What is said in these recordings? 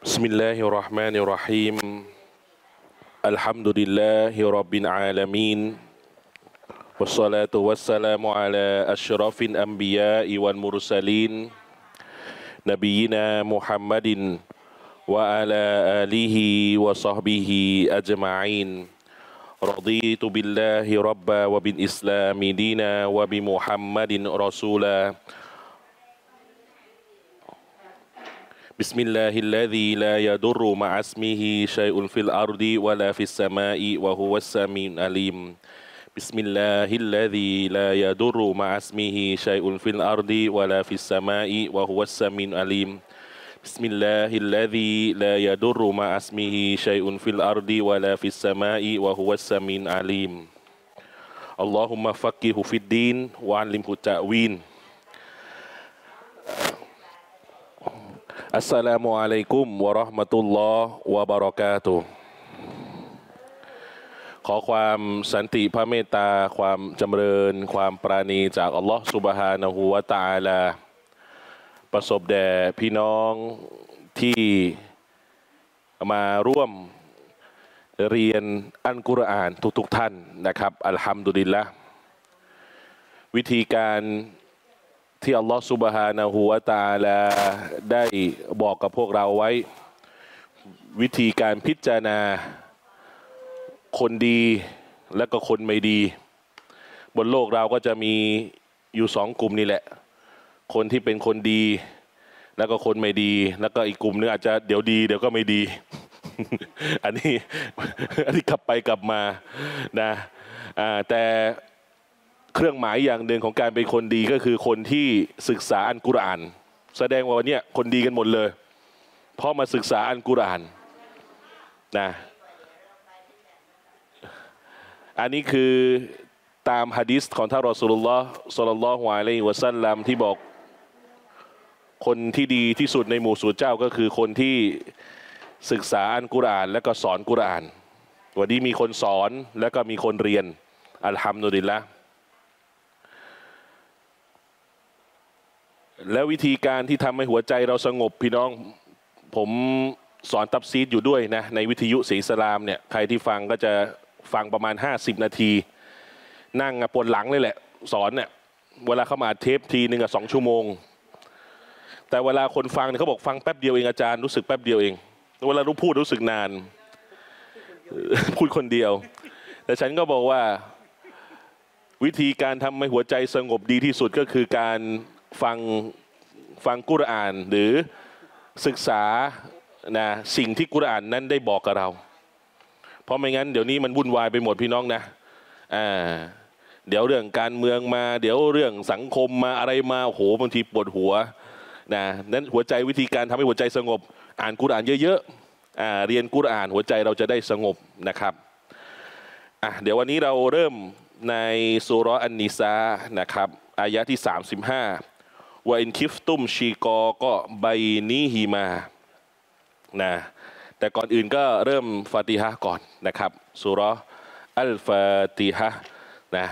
بسم الله الرحمن الرحيم الحمد لله رب العالمين والصلاة والسلام على أشرف الأنبياء والمرسلين نبينا محمد وعلى آله وصحبه أجمعين رضيت بالله ربا وبالإسلام دينا وبمحمد رسولا بسم الله الذي لا يضر مع اسمه شيء في الأرض ولا في السماء وهو السميع العليم بسم الله الذي لا يضر مع اسمه شيء في الأرض ولا في السماء وهو السميع العليم بسم الله الذي لا يضر مع اسمه شيء في الأرض ولا في السماء وهو السميع العليم اللهم فقهه في الدين وعلمه التأويلอัสสลามุอะลัยกุมวะเราะห์มะตุลลอฮ์วะบะเราะกาตุฮ์ขอความสันติพระเมตตาความจำเริญความปราณีจากอัลลอฮ์ซุบฮานะฮูวะตะอาลาประสบแด่พี่น้องที่มาร่วมเรียนอัลกุรอานทุกท่านนะครับอัลฮัมดุลิลละห์วิธีการที่อัลลอฮฺซุบฮานะฮูวะตะอาลาได้บอกกับพวกเราไว้วิธีการพิจารณาคนดีและก็คนไม่ดีบนโลกเราก็จะมีอยู่สองกลุ่มนี่แหละคนที่เป็นคนดีแล้วก็คนไม่ดีแล้วก็อีกกลุ่มนึงอาจจะเดี๋ยวดีเดี๋ยวก็ไม่ดี อันนี้กลับไปกลับมานะแต่เครื่องหมายอย่างหนึ่งของการเป็นคนดีก็คือคนที่ศึกษาอัลกุรอานแสดงว่าวันนี้คนดีกันหมดเลยเพราะมาศึกษาอัลกุรอานนะอันนี้คือตามหะดีษของท่านรอซูลุลลอฮ์ศ็อลลัลลอฮุอะลัยฮิวะซัลลัมที่บอกคนที่ดีที่สุดในหมู่สู่เจ้าก็คือคนที่ศึกษาอัลกุรอานและก็สอนกุรอานวันนี้มีคนสอนแล้วก็มีคนเรียนอัลฮัมดุลิลละห์แล้ววิธีการที่ทำให้หัวใจเราสงบพี่น้องผมสอนตัฟซีรอยู่ด้วยนะในวิทยุศรีอิสลามเนี่ยใครที่ฟังก็จะฟังประมาณ50 นาทีนั่งปวดหลังเลยแหละสอนเนี่ยเวลาเข้ามาเทปทีนึง2 ชั่วโมงแต่เวลาคนฟังเนี่ยเขาบอกฟังแป๊บเดียวเองอาจารย์รู้สึกแป๊บเดียวเองเวลาพูดรู้สึกนานพูดคนเดียวแต่ฉันก็บอกว่าวิธีการทำให้หัวใจสงบดีที่สุดก็คือการฟังกุรอานหรือศึกษานะสิ่งที่กุรอานนั้นได้บอกกับเราเพราะไม่งั้นเดี๋ยวนี้มันวุ่นวายไปหมดพี่น้องนะเดี๋ยวเรื่องการเมืองมาเดี๋ยวเรื่องสังคมมาอะไรมาโอ้โหบางทีปวดหัวนะนั้นหัวใจวิธีการทำให้หัวใจสงบอ่านกุรอานเยอะๆเรียนกุรอานหัวใจเราจะได้สงบนะครับเดี๋ยววันนี้เราเริ่มในซูเราะห์อันนิสานะครับอายะที่35ว่าอินคิฟตุมชีกอก็ใบนี้ฮีมานะแต่ก่อนอื่นก็เริ่มฟาติฮะห์ก่อนนะครับซูเราะห์อัลฟาติฮะห์นะ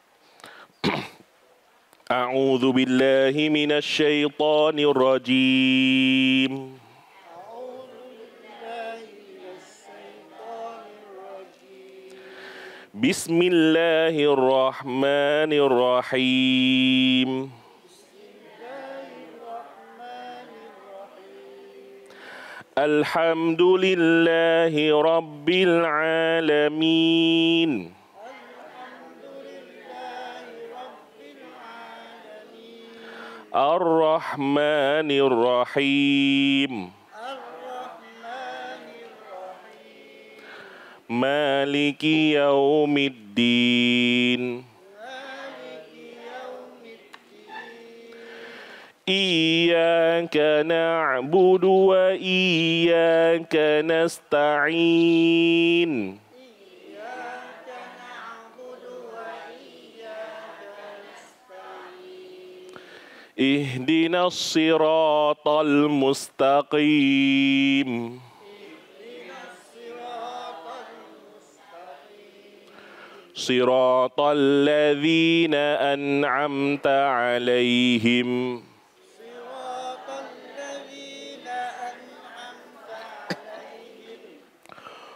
อะอูซุบิลลาฮิมินัชชัยฏอนิรเราะญีมบิสมิลลาฮิรเราะห์มานิรเราะฮีมالحمد لله رب العالمين الرحمن الرحيم مالك يوم الدين إياك نعبد وإياك نستعين اهدنا الصراط المستقيم صراط الذين أنعمت عليهم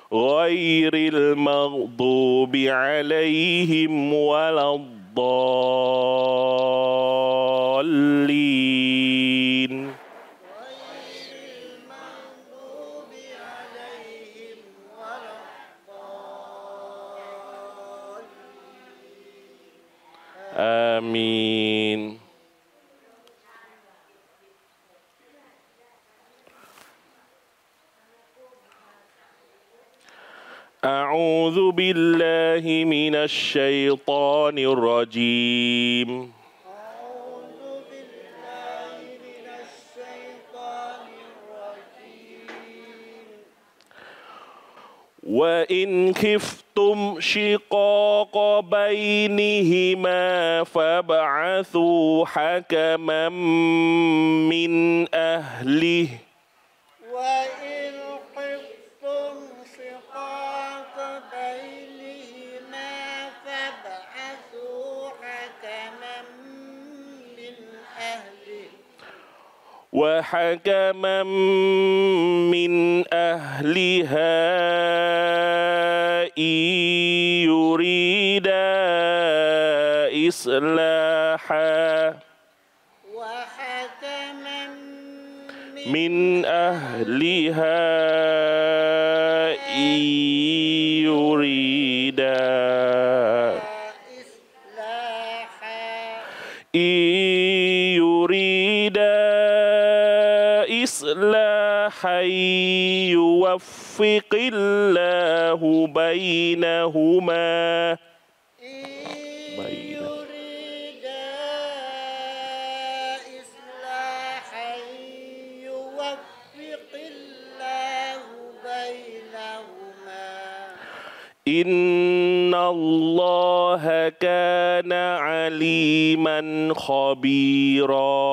غير المغضوب عليهم ولا الضالين آمين أعوذ بالله من الشيطان الرجيم وإن خفتم شقاق بينهما فابعثوا حكما من أهله وإن خفتم شقاق بينهما فابعثوا حكما من أهله وحكما من أهلها إن يريدا إصلاحا وحكما من أهلها إن يريدا إصلاحا يوفق الله بينهما إن الله كان عليما خبيرا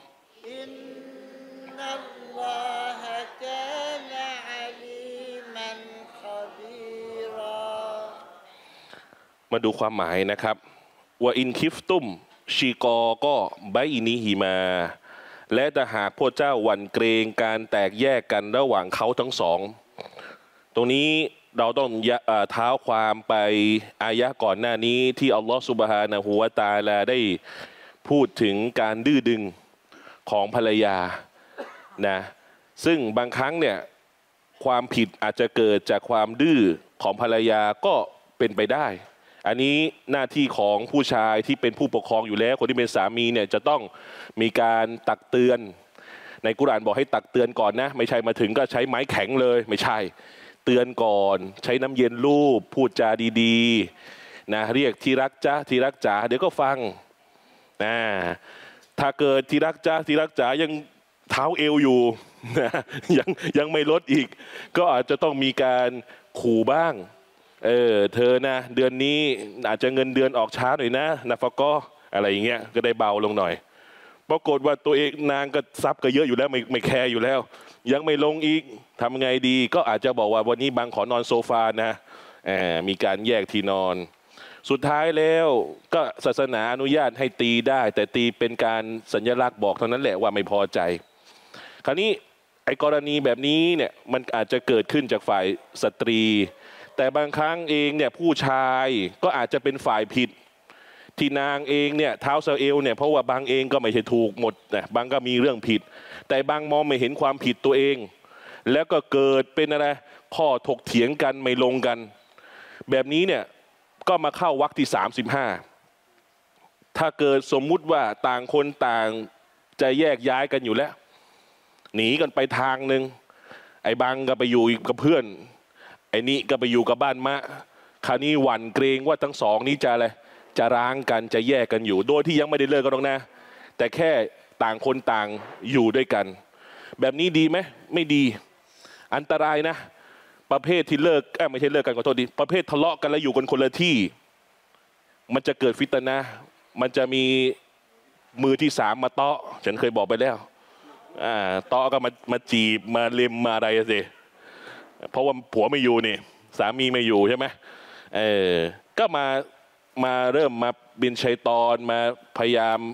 إن الله كان عليما خبيرا มาดูความหมายนะครับว่าอินคิฟตุมชีกอก็ไบนิฮิมาและถ้าหากพวกเจ้าหวั่นเกรงการแตกแยกกันระหว่างเขาทั้งสองตรงนี้เราต้องเท้าความไปอายะก่อนหน้านี้ที่อัลลอฮฺซุบฮานะฮูวะตะอาลาได้พูดถึงการดื้อดึงของภรรยานะซึ่งบางครั้งเนี่ยความผิดอาจจะเกิดจากความดื้อของภรรยาก็เป็นไปได้อันนี้หน้าที่ของผู้ชายที่เป็นผู้ปกครองอยู่แล้วคนที่เป็นสามีเนี่ยจะต้องมีการตักเตือนในกุรอานบอกให้ตักเตือนก่อนนะไม่ใช่มาถึงก็ใช้ไม้แข็งเลยไม่ใช่เตือนก่อนใช้น้ำเย็นลูบพูดจาดีๆนะเรียกที่รักจ้าที่รักจ๋าเดี๋ยวก็ฟังนะถ้าเกิดที่รักจ้าที่รักจ๋ายังเท้าเอวอยู่นะยังไม่ลดอีกก็อาจจะต้องมีการขู่บ้างเธอนะเดือนนี้อาจจะเงินเดือนออกช้าหน่อยนะนะฟะก็อะไรอย่างเงี้ยก็ได้เบาลงหน่อยปรากฏว่าตัวเองนางก็ทรัพย์ก็เยอะอยู่แล้วไม่แคร์อยู่แล้วยังไม่ลงอีกทำไงดีก็อาจจะบอกว่าวันนี้บางขอนอนโซฟานะมีการแยกที่นอนสุดท้ายแล้วก็ศาสนาอนุญาตให้ตีได้แต่ตีเป็นการสัญลักษณ์บอกเท่านั้นแหละว่าไม่พอใจคราวนี้ไอ้กรณีแบบนี้เนี่ยมันอาจจะเกิดขึ้นจากฝ่ายสตรีแต่บางครั้งเองเนี่ยผู้ชายก็อาจจะเป็นฝ่ายผิดที่นางเองเนี่ยเท้าซาเอลเนี่ยเพราะว่าบางเองก็ไม่ใช่ถูกหมดนะบางก็มีเรื่องผิดแต่บางมองไม่เห็นความผิดตัวเองแล้วก็เกิดเป็นอะไรข้อถกเถียงกันไม่ลงกันแบบนี้เนี่ยก็มาเข้าวรรคที่35ถ้าเกิดสมมุติว่าต่างคนต่างจะแยกย้ายกันอยู่แล้วหนีกันไปทางหนึ่งไอ้บางก็ไปอยู่กับเพื่อนไอ้นี่ก็ไปอยู่กับบ้านมะคราวนี้หวั่นเกรงว่าทั้งสองนี้จะอะไรจะร้างกันจะแยกกันอยู่โดยที่ยังไม่ได้เลิกกันหรอกนะแต่แค่ต่างคนต่างอยู่ด้วยกันแบบนี้ดีไหมไม่ดีอันตรายนะประเภทที่เลิกไม่ใช่เลิกกันขอโทษดีประเภททะเลาะกันแล้วอยู่กันคนละที่มันจะเกิดฟิตนะห์มันจะมีมือที่สามมาเตาะฉันเคยบอกไปแล้วเตาะก็มาจีบมาเล็มมาอะไรสิเพราะว่าผัวไม่อยู่นี่สามีไม่อยู่ใช่ไหมก็มาเริ่มมาบินชัยตอนมาพยายาม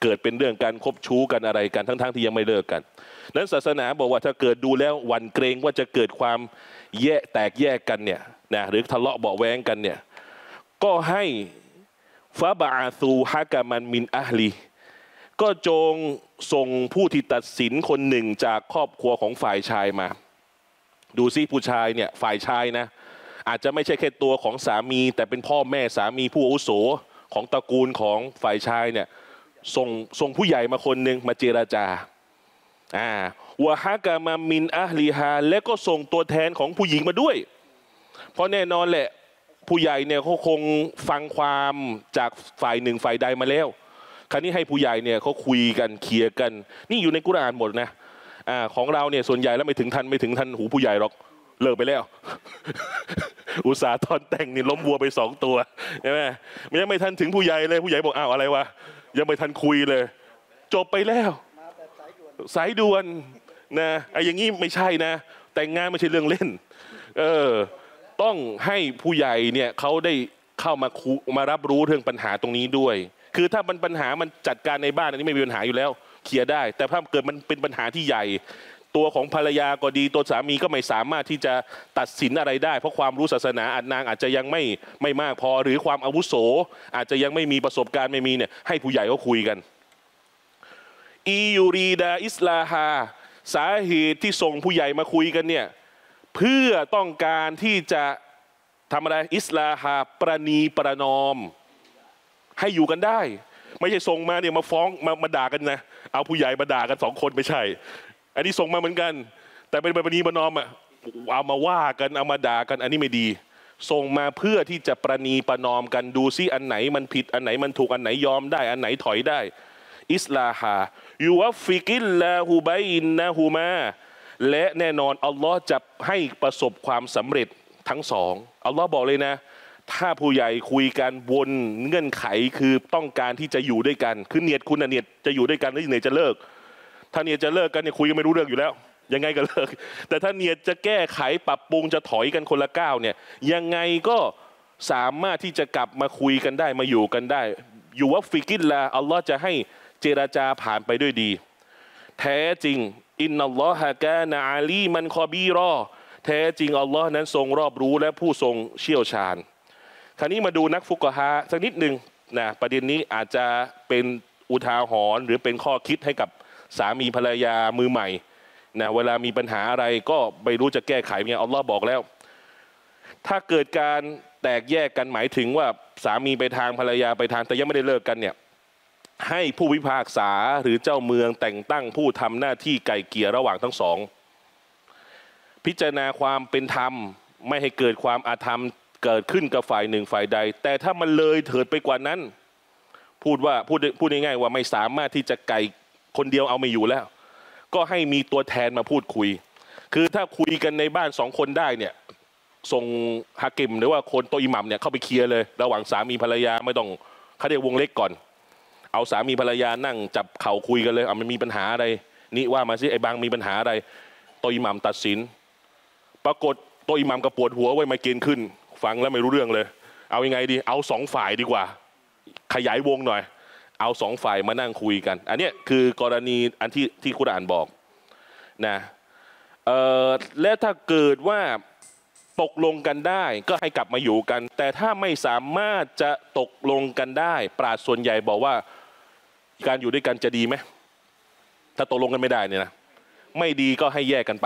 เกิดเป็นเรื่องการคบชู้กันอะไรกันทั้งที่ยังไม่เลิกกันนั้นศาสนาบอกว่าถ้าเกิดดูแล้วหวั่นเกรงว่าจะเกิดความแตกแยกกันเนี่ยนะหรือทะเลาะเบาะแว้งกันเนี่ยก็ให้ฟาบะอาซูฮะกามันมินอะฮลีก็จงส่งผู้ที่ตัดสินคนหนึ่งจากครอบครัวของฝ่ายชายมาดูซิผู้ชายเนี่ยฝ่ายชายนะอาจจะไม่ใช่แค่ตัวของสามีแต่เป็นพ่อแม่สามีผู้อาวุโสของตระกูลของฝ่ายชายเนี่ยส่งผู้ใหญ่มาคนหนึ่งมาเจราจาวะฮะกามามินอะฮลีฮาและก็ส่งตัวแทนของผู้หญิงมาด้วยเพราะแน่นอนแหละผู้ใหญ่เนี่ยเขาคงฟังความจากฝ่ายหนึ่งฝ่ายใดมาแล้วคราวนี้ให้ผู้ใหญ่เนี่ยเขาคุยกันเคลียร์กันนี่อยู่ในกุรอานหมดนะของเราเนี่ยส่วนใหญ่แล้วไม่ถึงทันหูผู้ใหญ่หรอกเลิกไปแล้ว อุตสาห์ตอนแต่งนี่ล้มวัวไป2 ตัวใช่ไหมมันยังไม่ทันถึงผู้ใหญ่เลยผู้ใหญ่บอกอ้าวอะไรวะยังไม่ทันคุยเลยจบไปแล้วสายด่วนนะไอ้อย่างงี้ไม่ใช่นะแต่งงานไม่ใช่เรื่องเล่นต้องให้ผู้ใหญ่เนี่ยเขาได้เข้ามารับรู้เรื่องปัญหาตรงนี้ด้วยคือถ้าปัญหามันจัดการในบ้านอันนี้ไม่มีปัญหาอยู่แล้วเคลียร์ได้แต่ถ้าเกิดมันเป็นปัญหาที่ใหญ่ตัวของภรรยาก็ดีตัวสามีก็ไม่สามารถที่จะตัดสินอะไรได้เพราะความรู้ศาสนานางอาจจะยังไม่มากพอหรือความอาวุโสอาจจะยังไม่มีประสบการณ์ไม่มีเนี่ยให้ผู้ใหญ่เขาคุยกันอียูรีดาอิสลาฮาสาเหตุที่ส่งผู้ใหญ่มาคุยกันเนี่ยเพื่อต้องการที่จะทำอะไรอิสลาฮาประนีประนอมให้อยู่กันได้ไม่ใช่ส่งมาเนี่ยมาฟ้องมาด่ากันนะเอาผู้ใหญ่มาด่ากัน2 คนไม่ใช่อันนี้ส่งมาเหมือนกันแต่เป็นประนีประนอมเอามาว่ากันเอามาด่ากันอันนี้ไม่ดีส่งมาเพื่อที่จะประนีประนอมกันดูซิอันไหนมันผิดอันไหนมันถูกอันไหนยอมได้อันไหนถอยได้อิสลาฮายูวัฟฟิกิลลาฮูบัยนะฮูมาและแน่นอนอัลลอฮ์จะให้ประสบความสำเร็จทั้งสองอัลลอฮ์บอกเลยนะถ้าผู้ใหญ่คุยกันวนเงื่อนไขคือต้องการที่จะอยู่ด้วยกันคือเนียดคุณเนียดจะอยู่ด้วยกันหรือเนียดจะเลิกถ้าเนียดจะเลิกกันเนี่ยคุยกันไม่รู้เรื่องอยู่แล้วยังไงก็เลิกแต่ถ้าเนียดจะแก้ไขปรับปรุงจะถอยกันคนละก้าวเนี่ยยังไงก็สามารถที่จะกลับมาคุยกันได้มาอยู่กันได้อยู่ว่าฟิกิลลาอัลลอฮ์จะให้เจรจาผ่านไปด้วยดีแท้จริงอินนัลลอฮะกานะอาลีมันคอบีรอแท้จริงอัลลอฮ์นั้นทรงรอบรู้และผู้ทรงเชี่ยวชาญคราวนี้มาดูนักฟุกฮะสักนิดหนึ่งนะประเด็นนี้อาจจะเป็นอุทาหรณ์หรือเป็นข้อคิดให้กับสามีภรรยามือใหม่นะเวลามีปัญหาอะไรก็ไม่รู้จะแก้ไขไงอัลลอฮ์บอกแล้วถ้าเกิดการแตกแยกกันหมายถึงว่าสามีไปทางภรรยาไปทางแต่ยังไม่ได้เลิกกันเนี่ยให้ผู้พิพากษาหรือเจ้าเมืองแต่งตั้งผู้ทำหน้าที่ไกล่เกลี่ยระหว่างทั้งสองพิจารณาความเป็นธรรมไม่ให้เกิดความอาธรรมเกิดขึ้นกับฝ่ายหนึ่งฝ่ายใดแต่ถ้ามันเลยเถิดไปกว่านั้นพูดง่ายๆว่าไม่สามารถที่จะไก่คนเดียวเอาไม่อยู่แล้วก็ให้มีตัวแทนมาพูดคุยคือถ้าคุยกันในบ้าน2 คนได้เนี่ยส่งฮากิมหรือว่าคนโตอิหมัมเนี่ยเข้าไปเคลียร์เลยระหว่างสามีภรรยาไม่ต้องเขาเรียกวงเล็กก่อนเอาสามีภรรยานั่งจับเข่าคุยกันเลยมันมีปัญหาอะไรนี่ว่ามาสิไอ้บางมีปัญหาอะไรโตอิหมัมตัดสินปรากฏโตอิหมัมก็ปวดหัวไว้มาเกณฑ์ขึ้นฟังแล้วไม่รู้เรื่องเลยเอายังไงดีเอา2 ฝ่ายดีกว่าขยายวงหน่อยเอา2 ฝ่ายมานั่งคุยกันอันนี้คือกรณีอันที่กุรอานบอกนะและถ้าเกิดว่าตกลงกันได้ก็ให้กลับมาอยู่กันแต่ถ้าไม่สามารถจะตกลงกันได้ปราชญ์ส่วนใหญ่บอกว่าการอยู่ด้วยกันจะดีไหมถ้าตกลงกันไม่ได้เนี่ยนะไม่ดีก็ให้แยกกันไป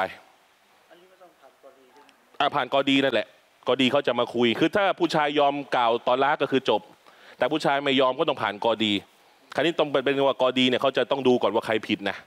ผ่านกอดีนั่นแหละกอดีเขาจะมาคุยคือถ้าผู้ชายยอมกล่าวตอละก็คือจบแต่ผู้ชายไม่ยอมก็ต้องผ่านกอดีคราวนี้ต้องเป็นว่ากอดีเนี่ยเขาจะต้องดูก่อนว่าใครผิดนะ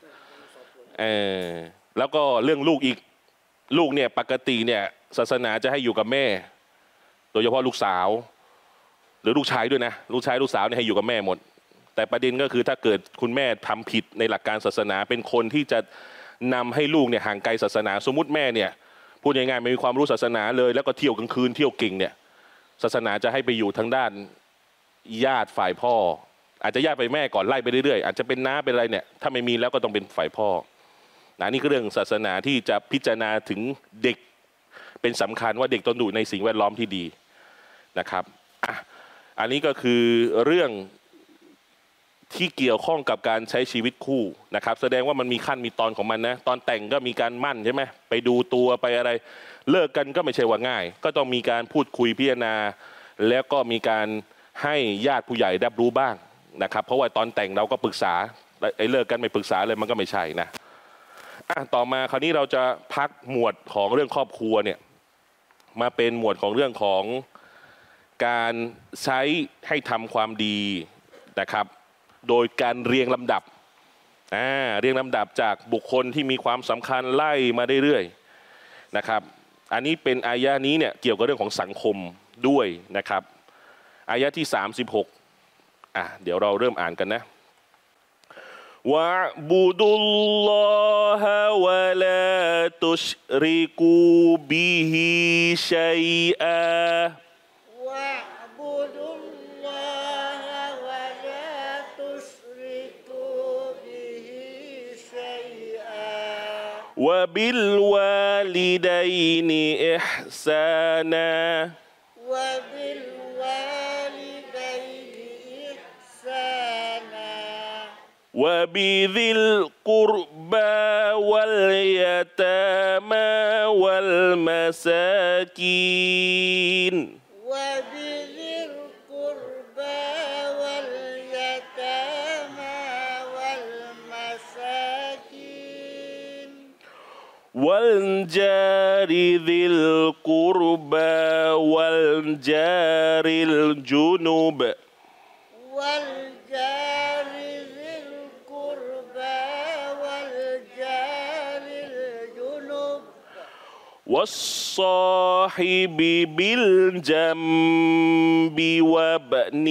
แล้วก็เรื่องลูกอีกลูกเนี่ยปกติเนี่ยศาสนาจะให้อยู่กับแม่โดยเฉพาะลูกสาวหรือลูกชายด้วยนะลูกชายลูกสาวเนี่ยให้อยู่กับแม่หมดแต่ประเด็นก็คือถ้าเกิดคุณแม่ทำผิดในหลักการศาสนาเป็นคนที่จะนำให้ลูกเนี่ยห่างไกลศาสนาสมมุติแม่เนี่ยพูดง่ายๆไม่มีความรู้ศาสนาเลยแล้วก็เที่ยวกลางคืนเที่ยวเก่งเนี่ยศาสนาจะให้ไปอยู่ทางด้านญาติฝ่ายพ่ออาจจะญาติไปแม่ก่อนไล่ไปเรื่อยๆอาจจะเป็นน้าเป็นอะไรเนี่ยถ้าไม่มีแล้วก็ต้องเป็นฝ่ายพ่อนี่ก็เรื่องศาสนาที่จะพิจารณาถึงเด็กเป็นสำคัญว่าเด็กต้องอยู่ในสิ่งแวดล้อมที่ดีนะครับอันนี้ก็คือเรื่องที่เกี่ยวข้องกับการใช้ชีวิตคู่นะครับแสดงว่ามันมีขั้นมีตอนของมันนะตอนแต่งก็มีการมั่นใช่ไหมไปดูตัวไปอะไรเลิกกันก็ไม่ใช่ว่าง่ายก็ต้องมีการพูดคุยพิจารณาแล้วก็มีการให้ญาติผู้ใหญ่รับรู้บ้างนะครับเพราะว่าตอนแต่งเราก็ปรึกษาไอ้เลิกกันไม่ปรึกษาเลยมันก็ไม่ใช่นะต่อมาคราวนี้เราจะพักหมวดของเรื่องครอบครัวเนี่ยมาเป็นหมวดของเรื่องของการใช้ให้ทำความดีนะครับโดยการเรียงลำดับเรียงลำดับจากบุคคลที่มีความสำคัญไล่มาเรื่อยๆนะครับอันนี้เป็นอายะนี้เนี่ยเกี่ยวกับเรื่องของสังคมด้วยนะครับอายะที่36เดี๋ยวเราเริ่มอ่านกันนะวะบุดุลลอฮะวะลาตุชริกูบิฮิชัยอา واعبدوا الله ولا تشركوا به شيئا وبالوالدين إحسانا وبالوالدين إحسانا وبذي القربى واليتامى والمساكين وبذي القربى واليتامى والمساكين والجار ذي القربى والجار الجنب والجار ذي القربى والجار الجنب والصاحب بالجنب وابن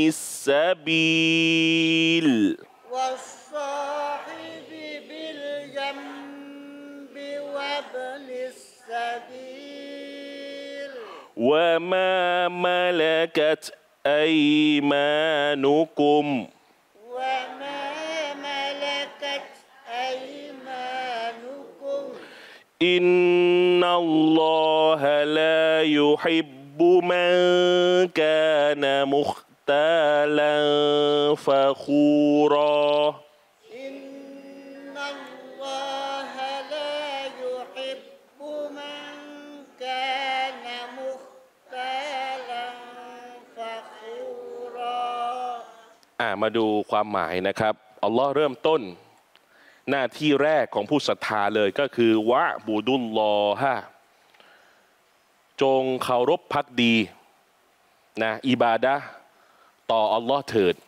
السبيل والصاحب بالجنب وابن السبيل وما ملكت أيمانكم وما ملكت أيمانكم إن الله لا يحب من كان مختالا فخورا إن الله لا يحب من كان مختالا فخورا มาดูความหมายนะครับอัลลอฮ์เริ่มต้นหน้าที่แรกของผู้ศรัทธาเลยก็คือวะบูดุลลอฮะจงเคารพภักดีนะอิบาดะห์ต่ออัลลอฮ์เถิด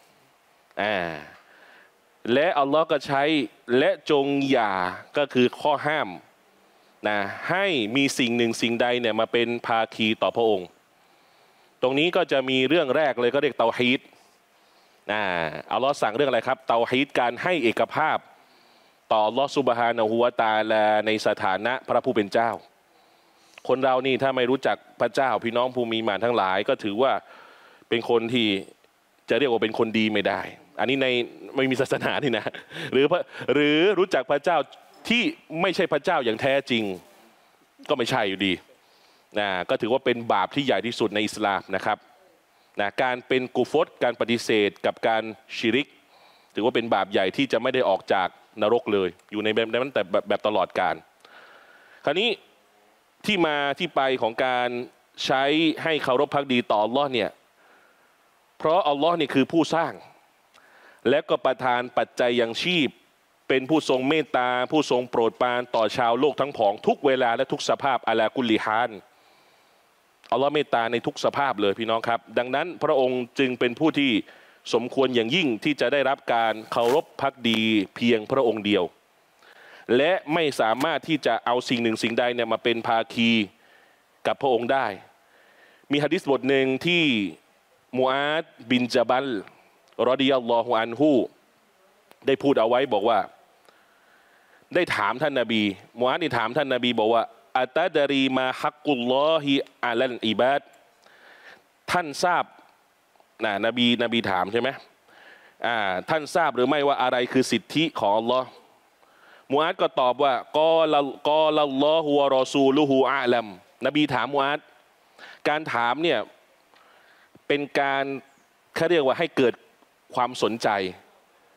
และอัลลอฮ์ก็ใช้และจงอย่าก็คือข้อห้ามนะให้มีสิ่งหนึ่งสิ่งใดเนี่ยมาเป็นภาคีต่อพระองค์ตรงนี้ก็จะมีเรื่องแรกเลยก็เรียกเตาฮีดอัลลอฮ์สั่งเรื่องอะไรครับเตาฮีดการให้เอกภาพต่ออัลลอฮ์ซุบฮานะฮูวะตะอาลาในสถานะพระผู้เป็นเจ้าคนเรานี่ถ้าไม่รู้จักพระเจ้าพี่น้องผู้มีหมานทั้งหลายก็ถือว่าเป็นคนที่จะเรียกว่าเป็นคนดีไม่ได้อันนี้ในไม่มีศาสนานี่นะหรือรู้จักพระเจ้าที่ไม่ใช่พระเจ้าอย่างแท้จริงก็ไม่ใช่อยู่ดีก็ถือว่าเป็นบาปที่ใหญ่ที่สุดในอิสลามนะครับการเป็นกุฟรการปฏิเสธกับการชิริกถือว่าเป็นบาปใหญ่ที่จะไม่ได้ออกจากนรกเลยอยู่ในแบบนั้นแต่แบบตลอดกาลคราวนี้ที่มาที่ไปของการใช้ให้เคารพภักดีต่ออัลลอฮ์เนี่ยเพราะอัลลอฮ์นี่คือผู้สร้างและก็ประทานปัจจัยยังชีพเป็นผู้ทรงเมตตาผู้ทรงโปรดปรานต่อชาวโลกทั้งผองทุกเวลาและทุกสภาพอะลากุลิฮานอัลลอฮ์เมตตาในทุกสภาพเลยพี่น้องครับดังนั้นพระองค์จึงเป็นผู้ที่สมควรอย่างยิ่งที่จะได้รับการเคารพภักดีเพียงพระองค์เดียวและไม่สามารถที่จะเอาสิ่งหนึ่งสิ่งใดเนี่ยมาเป็นภาคีกับพระองค์ได้มีหะดีษบทหนึ่งที่มูอาดบินญะบัลรอฎิยัลลอฮุอันฮุได้พูดเอาไว้บอกว่าได้ถามท่านนบีมูอาดได้ถามท่านนบีบอกว่าอัตดารีมาฮักกุลลอฮิอะลัลอิบาดท่านทราบนบีถามใช่ไหมท่านทราบหรือไม่ว่าอะไรคือสิทธิของอัลลอฮ์มูอาดก็ตอบว่ากอลัลลอฮุวะรอซูลุฮูอาลัมนบีถามมูอาดการถามเนี่ยเป็นการเขาเรียกว่าให้เกิดความสนใจ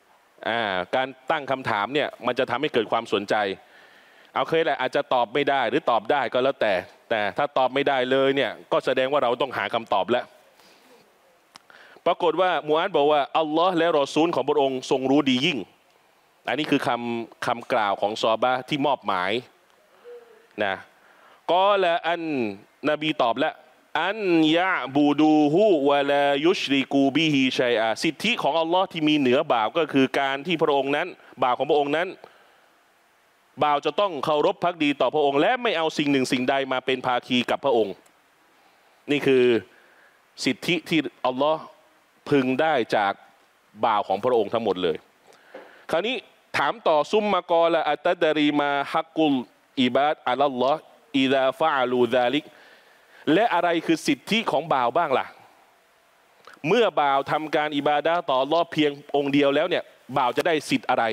การตั้งคำถามเนี่ยมันจะทำให้เกิดความสนใจเอาเคยแหละอาจจะตอบไม่ได้หรือตอบได้ก็แล้วแต่ถ้าตอบไม่ได้เลยเนี่ยก็แสดงว่าเราต้องหาคำตอบแล้วปรากฏว่ามูฮัมหมัดบอกว่าอัลลอฮ์และรอซูลของพระองค์ทรงรู้ดียิ่งอันนี้คือคำกล่าวของซอฮาบะห์ที่มอบหมายนะก็ละอันนบีตอบแล้วอันยะบูดูฮุวะลายุชริกูบิฮิชัยอาสิทธิของอัลลอฮ์ที่มีเหนือบ่าวก็คือการที่พระองค์นั้นบ่าวของพระองค์นั้นบ่าวจะต้องเคารพภักดีต่อพระองค์และไม่เอาสิ่งหนึ่งสิ่งใดมาเป็นภาคีกับพระองค์นี่คือสิทธิที่อัลลอฮ์พึงได้จากบ่าวของพระองค์ทั้งหมดเลยคราวนี้ถามต่อซุมมากอละอัตดารีมาฮักกุลอิบาดอัลลอฮ์อิดาฟะอาลูซาลิกและอะไรคือสิทธิของบ่าวบ้างล่ะเมื่อบ่าวทำการอิบาดะห์ต่ออัลลอฮ์เพียงองค์เดียวแล้วเนี่ยบ่าวจะได้สิทธิ์อะไร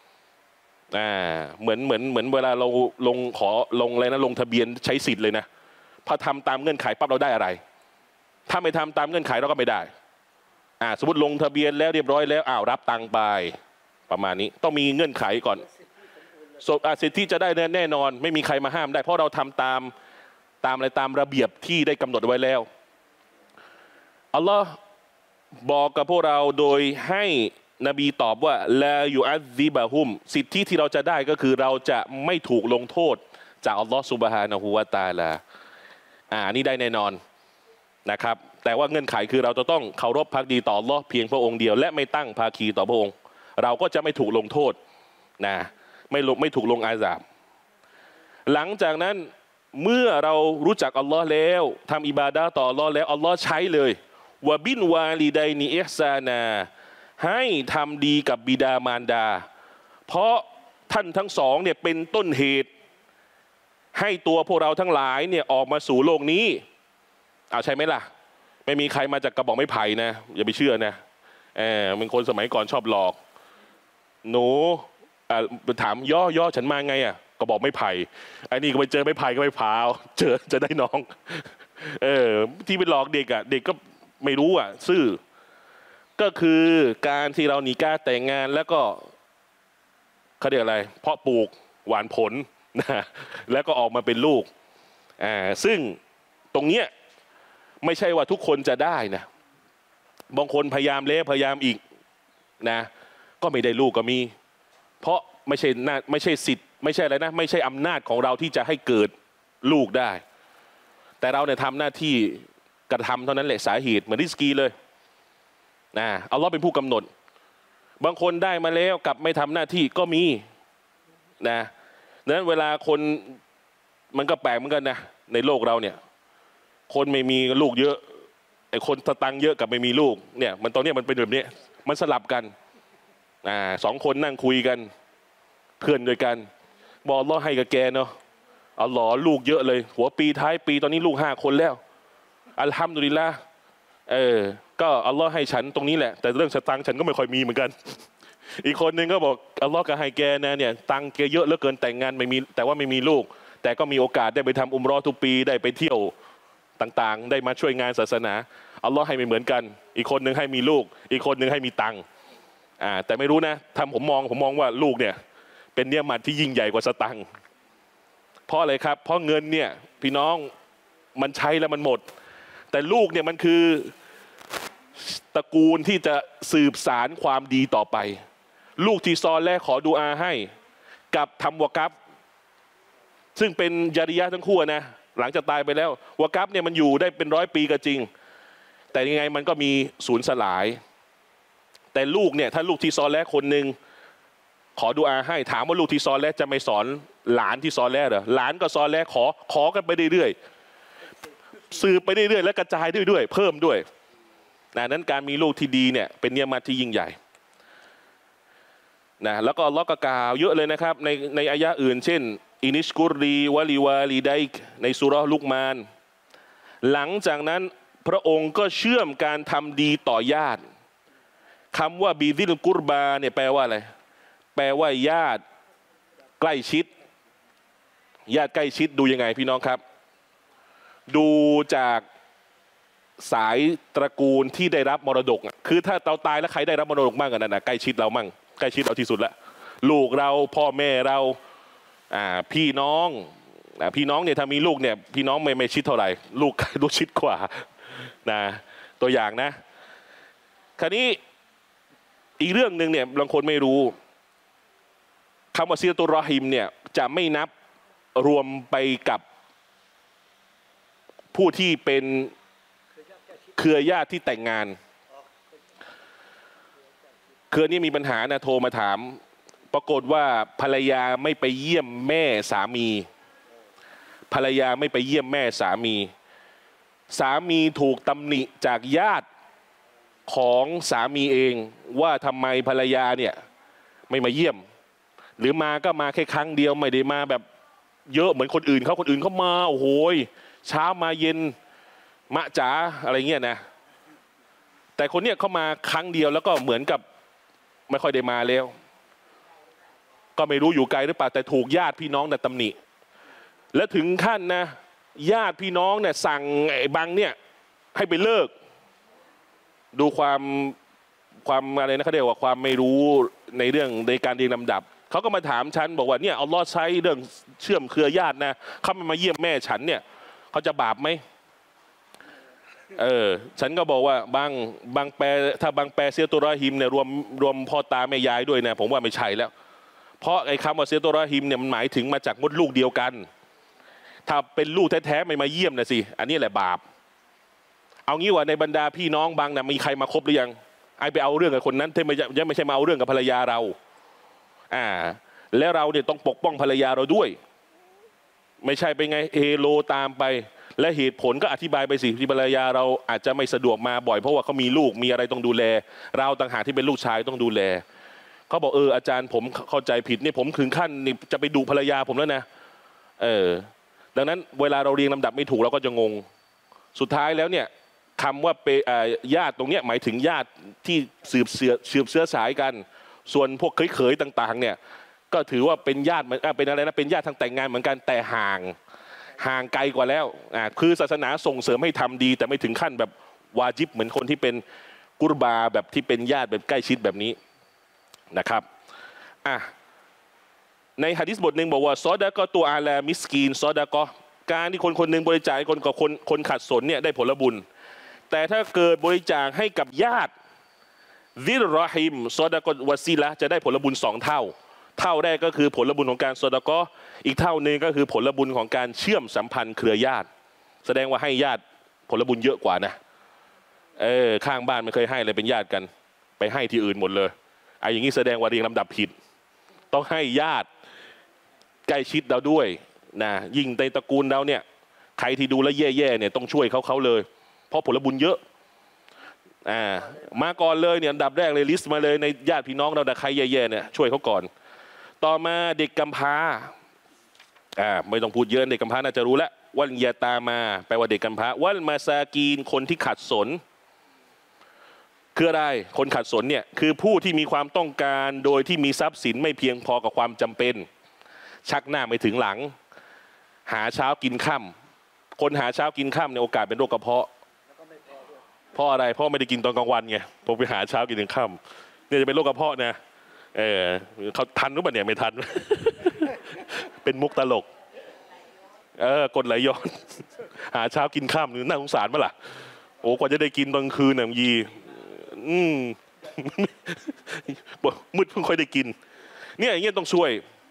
เหมือนเวลาเราลงอะไรนะลงทะเบียนใช้สิทธิ์เลยนะพอทำตามเงื่อนไขปั๊บเราได้อะไรถ้าไม่ทำตามเงื่อนไขเราก็ไม่ได้สมมติลงทะเบียนแล้วเรียบร้อยแล้วรับตังค์ไปประมาณนี้ต้องมีเงื่อนไขก่อนสิทธิจะได้แน่นอนไม่มีใครมาห้ามได้เพราะเราทำตามอะไรตามระเบียบที่ได้กำหนดไว้แล้วอัลลอฮ์บอกกับพวกเราโดยให้นบีตอบว่าลายูอัซซิบะฮุมสิทธิที่เราจะได้ก็คือเราจะไม่ถูกลงโทษจากอัลลอฮ์ซุบฮานะฮูวะตะอาลานี่ได้แน่นอนนะครับแต่ว่าเงื่อนไขคือเราจะต้องเคารพภักดีต่ออัลลอฮ์เพียงพระองค์เดียวและไม่ตั้งภาคีต่อพระองค์เราก็จะไม่ถูกลงโทษนะไม่ถูกลงอาซาบหลังจากนั้นเมื่อเรารู้จักอัลลอฮ์แล้วทำอิบาดะห์ต่ออัลลอฮ์แล้วอัลลอฮ์ใช้เลยวะบินวาลิดัยนีอิฮซานาให้ทำดีกับบิดามารดาเพราะท่านทั้งสองเนี่ยเป็นต้นเหตุให้ตัวพวกเราทั้งหลายเนี่ยออกมาสู่โลกนี้ใช่ไหมล่ะไม่มีใครมาจากกระบอกไม้ไผ่นะอย่าไปเชื่อนะเป็นคนสมัยก่อนชอบหลอกหนูถามย่อฉันมาไงก็บอกไม่ไผ่ไอ้นี่ก็ไปเจอไม่ไผ่ก็ไม่พาวจะได้น้องที่ไปหลอกเด็กเด็กก็ไม่รู้ซื่อก็คือการที่เรานิกาแต่งงานแล้วก็เขาเรียกอะไรเพาะปลูกหวานผลนะแล้วก็ออกมาเป็นลูกซึ่งตรงเนี้ยไม่ใช่ว่าทุกคนจะได้นะบางคนพยายามแล้วพยายามอีกนะก็ไม่ได้ลูกก็มีเพราะไม่ใช่สิทธิ์ไม่ใช่อะไรนะไม่ใช่อำนาจของเราที่จะให้เกิดลูกได้แต่เราเนี่ยทำหน้าที่กระทำเท่านั้นแหละสาเหตุเหมือนริสกีเลยอัลลอฮ์เป็นผู้กำหนดบางคนได้มาแล้วกลับไม่ทำหน้าที่ก็มีนะนั้นเวลาคนมันก็แปลกเหมือนกันนะในโลกเราเนี่ยคนไม่มีลูกเยอะไอ้คนสตังค์เยอะกับไม่มีลูกเนี่ยมันตอนนี้มันเป็นแบบนี้มันสลับกันสองคนนั่งคุยกันเพื่อนด้วยกันบอกอัลลอฮ์ให้กับแกเนาะอัลลอฮ์ลูกเยอะเลยหัวปีท้ายปีตอนนี้ลูก5 คนแล้วอัลฮัมดุลิลละห์ก็อัลลอฮ์ให้ฉันตรงนี้แหละแต่เรื่องสตังค์ฉันก็ไม่ค่อยมีเหมือนกันอีกคนนึงก็บอกอัลลอฮ์ก็ให้แกนะเนี่ยตังค์แกเยอะเหลือเกินแต่งงานไม่มีแต่ว่าไม่มีลูกแต่ก็มีโอกาสได้ไปทำอุมเราะห์ทุกปีได้ไปเที่ยวต่างๆได้มาช่วยงานศาสนาอัลลอฮ์ให้ไม่เหมือนกันอีกคนนึงให้มีลูกอีกคนนึงให้มีตังค์แต่ไม่รู้นะผมมองว่าลูกเนี่ยเป็นเนียมัตที่ยิ่งใหญ่กว่าสตังค์เพราะอะไรครับเพราะเงินเนี่ยพี่น้องมันใช้แล้วมันหมดแต่ลูกเนี่ยมันคือตระกูลที่จะสืบสารความดีต่อไปลูกที่ซอและขอดุอาให้กับทำวะกัฟซึ่งเป็นญาริยะห์ทั้งคู่นะหลังจากตายไปแล้ววะกัฟเนี่ยมันอยู่ได้เป็น100 ปีก็จริงแต่ยังไงมันก็มีสูญสลายแต่ลูกเนี่ยถ้าลูกที่ซอและคนหนึ่งขอดุอาให้ถามว่าลูกที่ซอและจะไม่สอนหลานที่ซอและเหรอหลานก็ซอและขอกันไปเรื่อยๆสืบไปเรื่อยๆและกระจายด้วยเพิ่มด้วยนั้นการมีลูกที่ดีเนี่ยเป็นเนียมัตที่ยิ่งใหญ่นะแล้วก็อัลเลาะห์ก็กล่าวเยอะเลยนะครับในอายะห์อื่นเช่นอินิชกุรีวะลิวาลิดัยในซูเราะห์ลุกมานหลังจากนั้นพระองค์ก็เชื่อมการทำดีต่อญาติคำว่าบีซิลกุรบาเนี่ยแปลว่าอะไรแปลว่าญาติใกล้ชิดญาติใกล้ชิดดูยังไงพี่น้องครับดูจากสายตระกูลที่ได้รับมรดกคือถ้าเราตายแล้วใครได้รับมรดกมากกว่านั้นใกล้ชิดเรามั่งใกล้ชิดเราที่สุดละลูกเราพ่อแม่เราพี่น้องพี่น้องเนี่ยถ้ามีลูกเนี่ยพี่น้องไม่ชิดเท่าไหร่ลูกดูชิดกว่านะตัวอย่างนะคราวนี้อีกเรื่องหนึ่งเนี่ยบางคนไม่รู้คำว่าซิลตุรอฮิมเนี่ยจะไม่นับรวมไปกับผู้ที่เป็นเครือญาติที่แต่งงานเครือนี้มีปัญหานะโทรมาถามปรากฏว่าภรรยาไม่ไปเยี่ยมแม่สามีภรรยาไม่ไปเยี่ยมแม่สามีสามีถูกตำหนิจากญาติของสามีเองว่าทำไมภรรยาเนี่ยไม่มาเยี่ยมหรือมาก็มาแค่ครั้งเดียวไม่ได้มาแบบเยอะเหมือนคนอื่นเขามาโอ้โหเช้ามาเย็นมะจ๋าอะไรเงี้ยนะแต่คนเนี้ยเขามาครั้งเดียวแล้วก็เหมือนกับไม่ค่อยได้มาแล้วก็ไม่รู้อยู่ไกลหรือเปล่าแต่ถูกญาติพี่น้องตำหนิและถึงขั้นนะญาติพี่น้องเนี่ยสั่งไอ้บังเนี่ยให้ไปเลิกดูความอะไรนะเขาเรียกว่าความไม่รู้ในเรื่องในการเรียงลำดับเขาก็มาถามฉันบอกว่าเนี่ยอัลลอฮ์ใช้เรื่องเชื่อมเครือญาตินะเขามาเยี่ยมแม่ฉันเนี่ยเขาจะบาปไหมฉันก็บอกว่าบางแปลถ้าบางแปลเซียตุรอฮิมเนี่ยรวมพ่อตาแม่ยายด้วยนะผมว่าไม่ใช่แล้วเพราะไอ้คำว่าเซียตุรอฮิมเนี่ยมันหมายถึงมาจากมดลูกเดียวกันถ้าเป็นลูกแท้ๆไม่มาเยี่ยมนะสิอันนี้แหละบาปเอางี้ว่าในบรรดาพี่น้องบางนะมีใครมาคบหรือยังไอไปเอาเรื่องกับคนนั้นที่ไม่ใช่มาเอาเรื่องกับภรรยาเราและเราเนี่ยต้องปกป้องภรรยาเราด้วยไม่ใช่ไปไงเฮโลตามไปและเหตุผลก็อธิบายไปสิที่ภรรยาเราอาจจะไม่สะดวกมาบ่อยเพราะว่าเขามีลูกมีอะไรต้องดูแลเราต่างหากที่เป็นลูกชายต้องดูแลเขาบอกอาจารย์ผมเข้าใจผิดนี่ผมถึงขั้นนี่จะไปดูภรรยาผมแล้วนะดังนั้นเวลาเราเรียงลำดับไม่ถูกเราก็จะงงสุดท้ายแล้วเนี่ยคำว่าญาติตรงนี้หมายถึงญาติที่สืบเชื้อสายกันส่วนพวกเขยๆต่างๆเนี่ยก็ถือว่าเป็นญาติเป็นอะไรนะเป็นญาติทางแต่งงานเหมือนกันแต่ห่างไกลกว่าแล้วคือศาสนาส่งเสริมให้ทำดีแต่ไม่ถึงขั้นแบบวาญิบเหมือนคนที่เป็นกุรบาแบบที่เป็นญาติแบบใกล้ชิดแบบนี้นะครับในหะดีษบทหนึ่งบอกว่าซอดะกอตัวอาลามิสกีนซอดะกอการที่คนหนึ่งบริจาคคนขัดสนเนี่ยได้ผลบุญแต่ถ้าเกิดบริจาคให้กับญาติซิรรอฮิมซอดะกอวะซีละจะได้ผลบุญ2 เท่าแรกก็คือผลบุญของการซอดะกออีกเท่านึงก็คือผลบุญของการเชื่อมสัมพันธ์เครือญาติแสดงว่าให้ญาติผลบุญเยอะกว่านะข้างบ้านไม่เคยให้เลยเป็นญาติกันไปให้ที่อื่นหมดเลยอย่างนี้แสดงว่าเรียงลำดับผิดต้องให้ญาติใกล้ชิดเราด้วยนะยิ่งในตระกูลเราเนี่ยใครที่ดูแลแย่ๆเนี่ยต้องช่วยเขาเลยเพราะผลบุญเยอะมาก่อนเลยเนี่ยอันดับแรกเลยลิสต์มาเลยในญาติพี่น้องเราแต่ใครแย่ๆเนี่ยช่วยเขาก่อนต่อมาเด็กกำพร้าไม่ต้องพูดเยอะเด็กกำพร้าน่าจะรู้แล้ววัลยาตามาแปลว่าเด็กกำพร้าวัลมาซากีนคนที่ขัดสนคืออะไรคนขัดสนเนี่ยคือผู้ที่มีความต้องการโดยที่มีทรัพย์สินไม่เพียงพอกับความจำเป็นชักหน้าไม่ถึงหลังหาเช้ากินค่ำคนหาเช้ากินค่ำในโอกาสเป็นโรคกระเพาะเพราะอะไรเพราะไม่ได้กินตอนกลางวันไงผมไปหาเช้ากินถึงค่ำเนี่ยจะเป็นโรคกระเพาะนะเขาทันหรือเปล่าเนี่ยไม่ทัน เป็นมุกตลกกดไหลย้อนหาเช้ากินค่ำน่าสงสารปะล่ะโอ้กว่าจะได้กินตอนคืนน่ะยีมืดเพิ่งค่อยได้กินเนี่ยอย่างเงี้ยต้องช่วย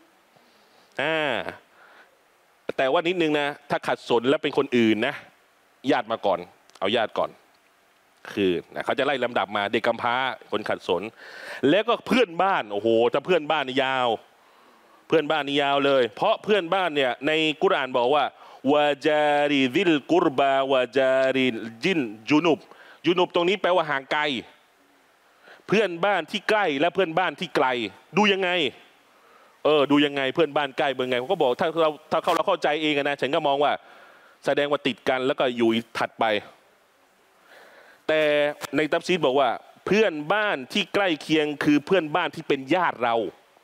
แต่ว่านิดนึงนะถ้าขัดสนแล้วเป็นคนอื่นนะญาติมาก่อนเอาญาติก่อนคือเขาจะไล่ลำดับมาเด็กกำพร้าคนขัดสนแล้วก็เพื่อนบ้านโอ้โหถ้าเพื่อนบ้านนี่ยาวเพื่อนบ้านนี่ยาวเลยเพราะเพื่อนบ้านเนี่ยในกุรอานบอกว่าวาจาริซิลกุรบาวาจาริจินจุนุบตรงนี้แปลว่าห่างไกลเพื่อนบ้านที่ใกล้และเพื่อนบ้านที่ไกลดูยังไงดูยังไงเพื่อนบ้านใกล้เป็นไงเขาก็บอกถ้าเราเข้าใจเองนะฉันก็มองว่าแสดงว่าติดกันแล้วก็อยู่ถัดไปแต่ในตัฟซีรบอกว่าเพื่อนบ้านที่ใกล้เคียงคือเพื่อนบ้านที่เป็นญาติเรา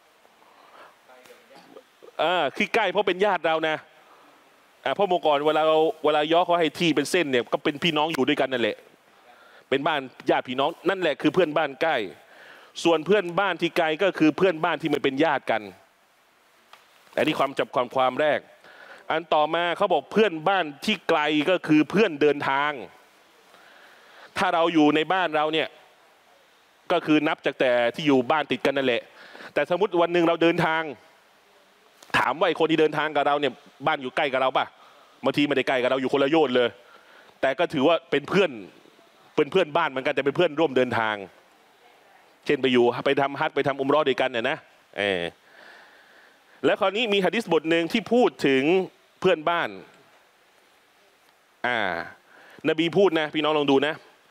คือใกล้เพราะเป็นญาติเรานะเพราะเมื่อก่อนเวลาย่อเขาให้ที่เป็นเส้นเนี่ยก็เป็นพี่น้องอยู่ด้วยกันนั่นแหละเป็นบ้านญาติพี่น้องนั่นแหละคือเพื่อนบ้านใกล้ส่วนเพื่อนบ้านที่ไกลก็คือเพื่อนบ้านที่ไม่เป็นญาติกันอันนี้ความจับความแรกอันต่อมาเขาบอกเพื่อนบ้านที่ไกลก็คือเพื่อนเดินทางถ้าเราอยู่ในบ้านเราเนี่ยก็คือนับจากแต่ที่อยู่บ้านติดกันนั่นแหละแต่สมมติวันหนึ่งเราเดินทางถามว่าไอ้คนที่เดินทางกับเราเนี่ยบ้านอยู่ใกล้กับเราป่ะบางทีไม่ได้ใกล้กับเราอยู่คนละโยชน์เลยแต่ก็ถือว่าเป็นเพื่อนบ้านเหมือนกันแต่เป็นเพื่อนร่วมเดินทางเช่นไปทำฮัจญ์ไปทำอุมเราะห์ด้วยกันเนี่ยนะแล้วคราวนี้มีหะดีษบทหนึ่งที่พูดถึงเพื่อนบ้านนบีพูดนะพี่น้องลองดูนะ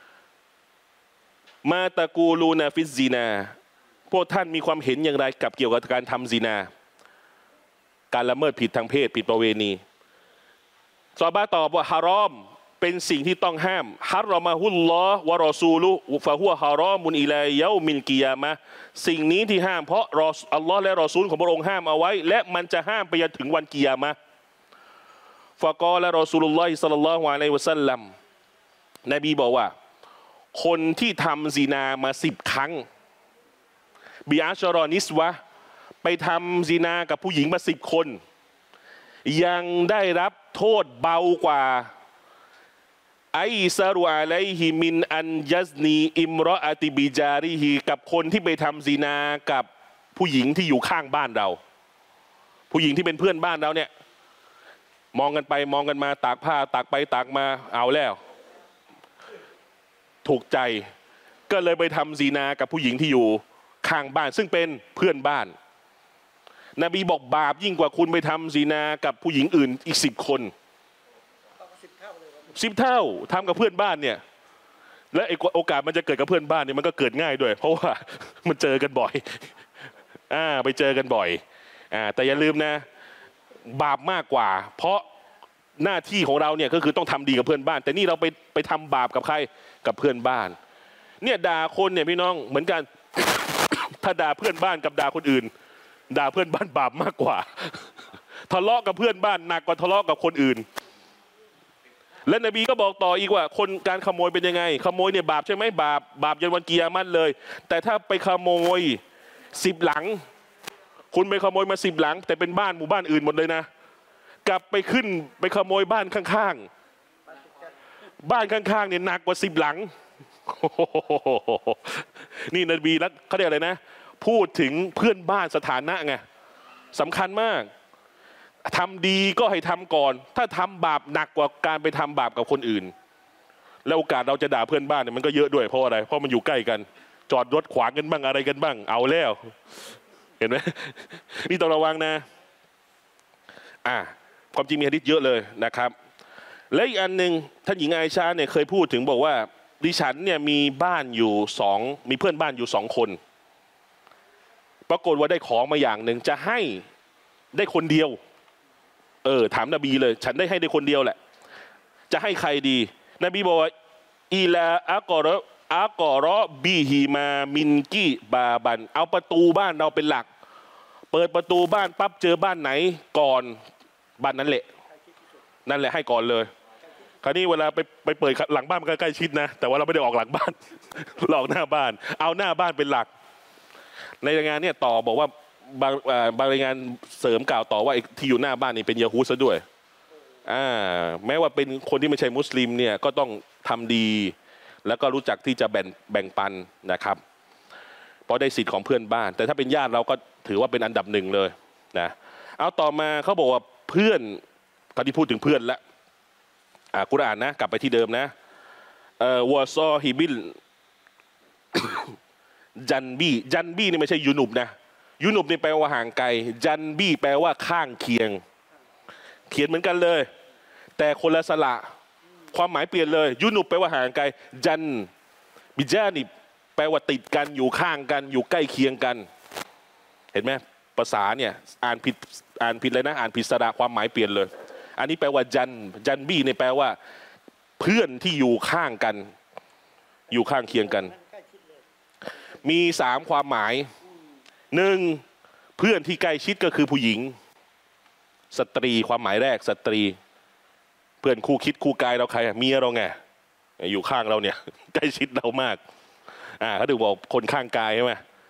มาตะกูลูนาฟิซซีนาพวกท่านมีความเห็นอย่างไรกับเกี่ยวกับการทำซีนาการละเมิดผิดทางเพศผิดประเวณีซอฮาบะห์ตอบว่าฮารอมเป็นสิ่งที่ต้องห้ามฮัรรอมะฮุลลอฮ์วะรอซูลุฟะฮุวะฮารอมุนอิลาเยามิลกิยามะห์สิ่งนี้ที่ห้ามเพราะอัลลอฮ์และรอซูลของพระองค์ห้ามเอาไว้และมันจะห้ามไปจนถึงวันกิยามะห์ฟะกอละรอซูลุลลอฮิศ็อลลัลลอฮุอะลัยฮิวะซัลลัมนบีบอกว่าคนที่ทำซินามา10 ครั้งบิอัชรอนิสวะไปทำซินากับผู้หญิงมา10 คนยังได้รับโทษเบากว่าไอซารุอะลัยฮิมินอันยัซนีอิมรออะติบิจาริฮีกับคนที่ไปทำซินากับผู้หญิงที่อยู่ข้างบ้านเราผู้หญิงที่เป็นเพื่อนบ้านเราเนี่ยมองกันไปมองกันมาตากผ้าตากไปตากมาเอาแล้วถูกใจก็เลยไปทำซินากับผู้หญิงที่อยู่ข้างบ้านซึ่งเป็นเพื่อนบ้านนบีบอกบาปยิ่งกว่าคุณไปทำซินากับผู้หญิงอื่นอีก10 คน10 เท่าทำกับเพื่อนบ้านเนี่ยและโอกาสมันจะเกิดกับเพื่อนบ้านเนี่ยมันก็เกิดง่ายด้วยเพราะว่ามันเจอกันบ่อยไปเจอกันบ่อยแต่อย่าลืมนะบาปมากกว่าเพราะหน้าที่ของเราเนี่ยก็คือต้องทำดีกับเพื่อนบ้านแต่นี่เราไปทำบาปกับใครกับเพื่อนบ้านเนี่ยด่าคนเนี่ยพี่น้องเหมือนกัน ถ้าด่าเพื่อนบ้านกับด่าคนอื่นด่าเพื่อนบ้านบาปมากกว่าทะเลาะกับเพื่อนบ้านหนักกว่าทะเลาะกับคนอื่นและนบีก็บอกต่ออีกว่าคนการขโมยเป็นยังไงขโมยเนี่ยบาปใช่ไหมบาปยันวันกิยามะฮ์เลยแต่ถ้าไปขโมย10 หลังคุณไปขโมยมา10 หลังแต่เป็นบ้านหมู่บ้านอื่นหมดเลยนะกลับไปขโมยบ้านข้างๆเนี่ยหนักกว่า10 หลังนี่นบีแล้วเขาเรียกอะไรนะพูดถึงเพื่อนบ้านสถานะไงสำคัญมากทำดีก็ให้ทำก่อนถ้าทำบาปหนักกว่าการไปทำบาปกับคนอื่นแล้วโอกาสเราจะด่าเพื่อนบ้านเนี่ยมันก็เยอะด้วยเพราะอะไรเพราะมันอยู่ใกล้กันจอดรถขวางกันบ้างอะไรกันบ้างเอาแล้วเห็นไหมนี่ต้องระวังนะความจริงมีหะดีษเยอะเลยนะครับและอีกอันหนึ่งท่านหญิงอาอิชาเนี่ยเคยพูดถึงบอกว่าดิฉันเนี่ยมีเพื่อนบ้านอยู่2 คนปรากฏว่าได้ของมาอย่างหนึ่งจะให้ได้คนเดียวถามนบีเลยฉันได้คนเดียวแหละจะให้ใครดีนบีบอกว่าอีลาอักรอบีฮีมามินกีบาบันเอาประตูบ้านเราเป็นหลักเปิดประตูบ้านปั๊บเจอบ้านไหนก่อนบ้านนั้นแหละให้ก่อนเลยคราวนี้เวลาไปเปิดหลังบ้านมันก็ใกล้ชิดนะแต่ว่าเราไม่ได้ออกหลังบ้านหลอกหน้าบ้านเอาหน้าบ้านเป็นหลักในรายงานเนี่ยต่อบอกว่าบางรายงานเสริมกล่าวต่อว่าที่อยู่หน้าบ้านนี่เป็นยะฮูดซะด้วยแม้ว่าเป็นคนที่ไม่ใช่มุสลิมเนี่ยก็ต้องทำดีแล้วก็รู้จักที่จะแบ่งปันนะครับเพราะได้สิทธิ์ของเพื่อนบ้านแต่ถ้าเป็นญาติเราก็ถือว่าเป็นอันดับ1เลยนะเอาต่อมาเขาบอกว่าเพื่อนตอนที่พูดถึงเพื่อนแล้วกุรอานนะกลับไปที่เดิมนะวะซอฮิบิล จันบี้นี่ไม่ใช่ยูนุบนะยูนุบนี่แปลว่าห่างไกลจันบี้แปลว่าข้างเคียงเขียนเหมือนกันเลยแต่คนละสระความหมายเปลี่ยนเลยยูนุบแปลว่าห่างไกลจันบิจานิบแปลว่าติดกันอยู่ข้างกันอยู่ใกล้เคียงกันเห็นไหมภาษาเนี่ยอ่านผิดเลยนะอ่านผิดสระความหมายเปลี่ยนเลยอันนี้แปลว่าจันบี้เนี่ยแปลว่าเพื่อนที่อยู่ข้างกันอยู่ข้างเคียงกันมี3 ความหมาย1เพื่อนที่ใกล้ชิดก็คือผู้หญิงสตรีความหมายแรกสตรีเพื่อนคู่คิดคู่กายเราใครเมียเราไงอยู่ข้างเราเนี่ยใกล้ชิดเรามากเขาถึงบอกคนข้างกายใช่ไหม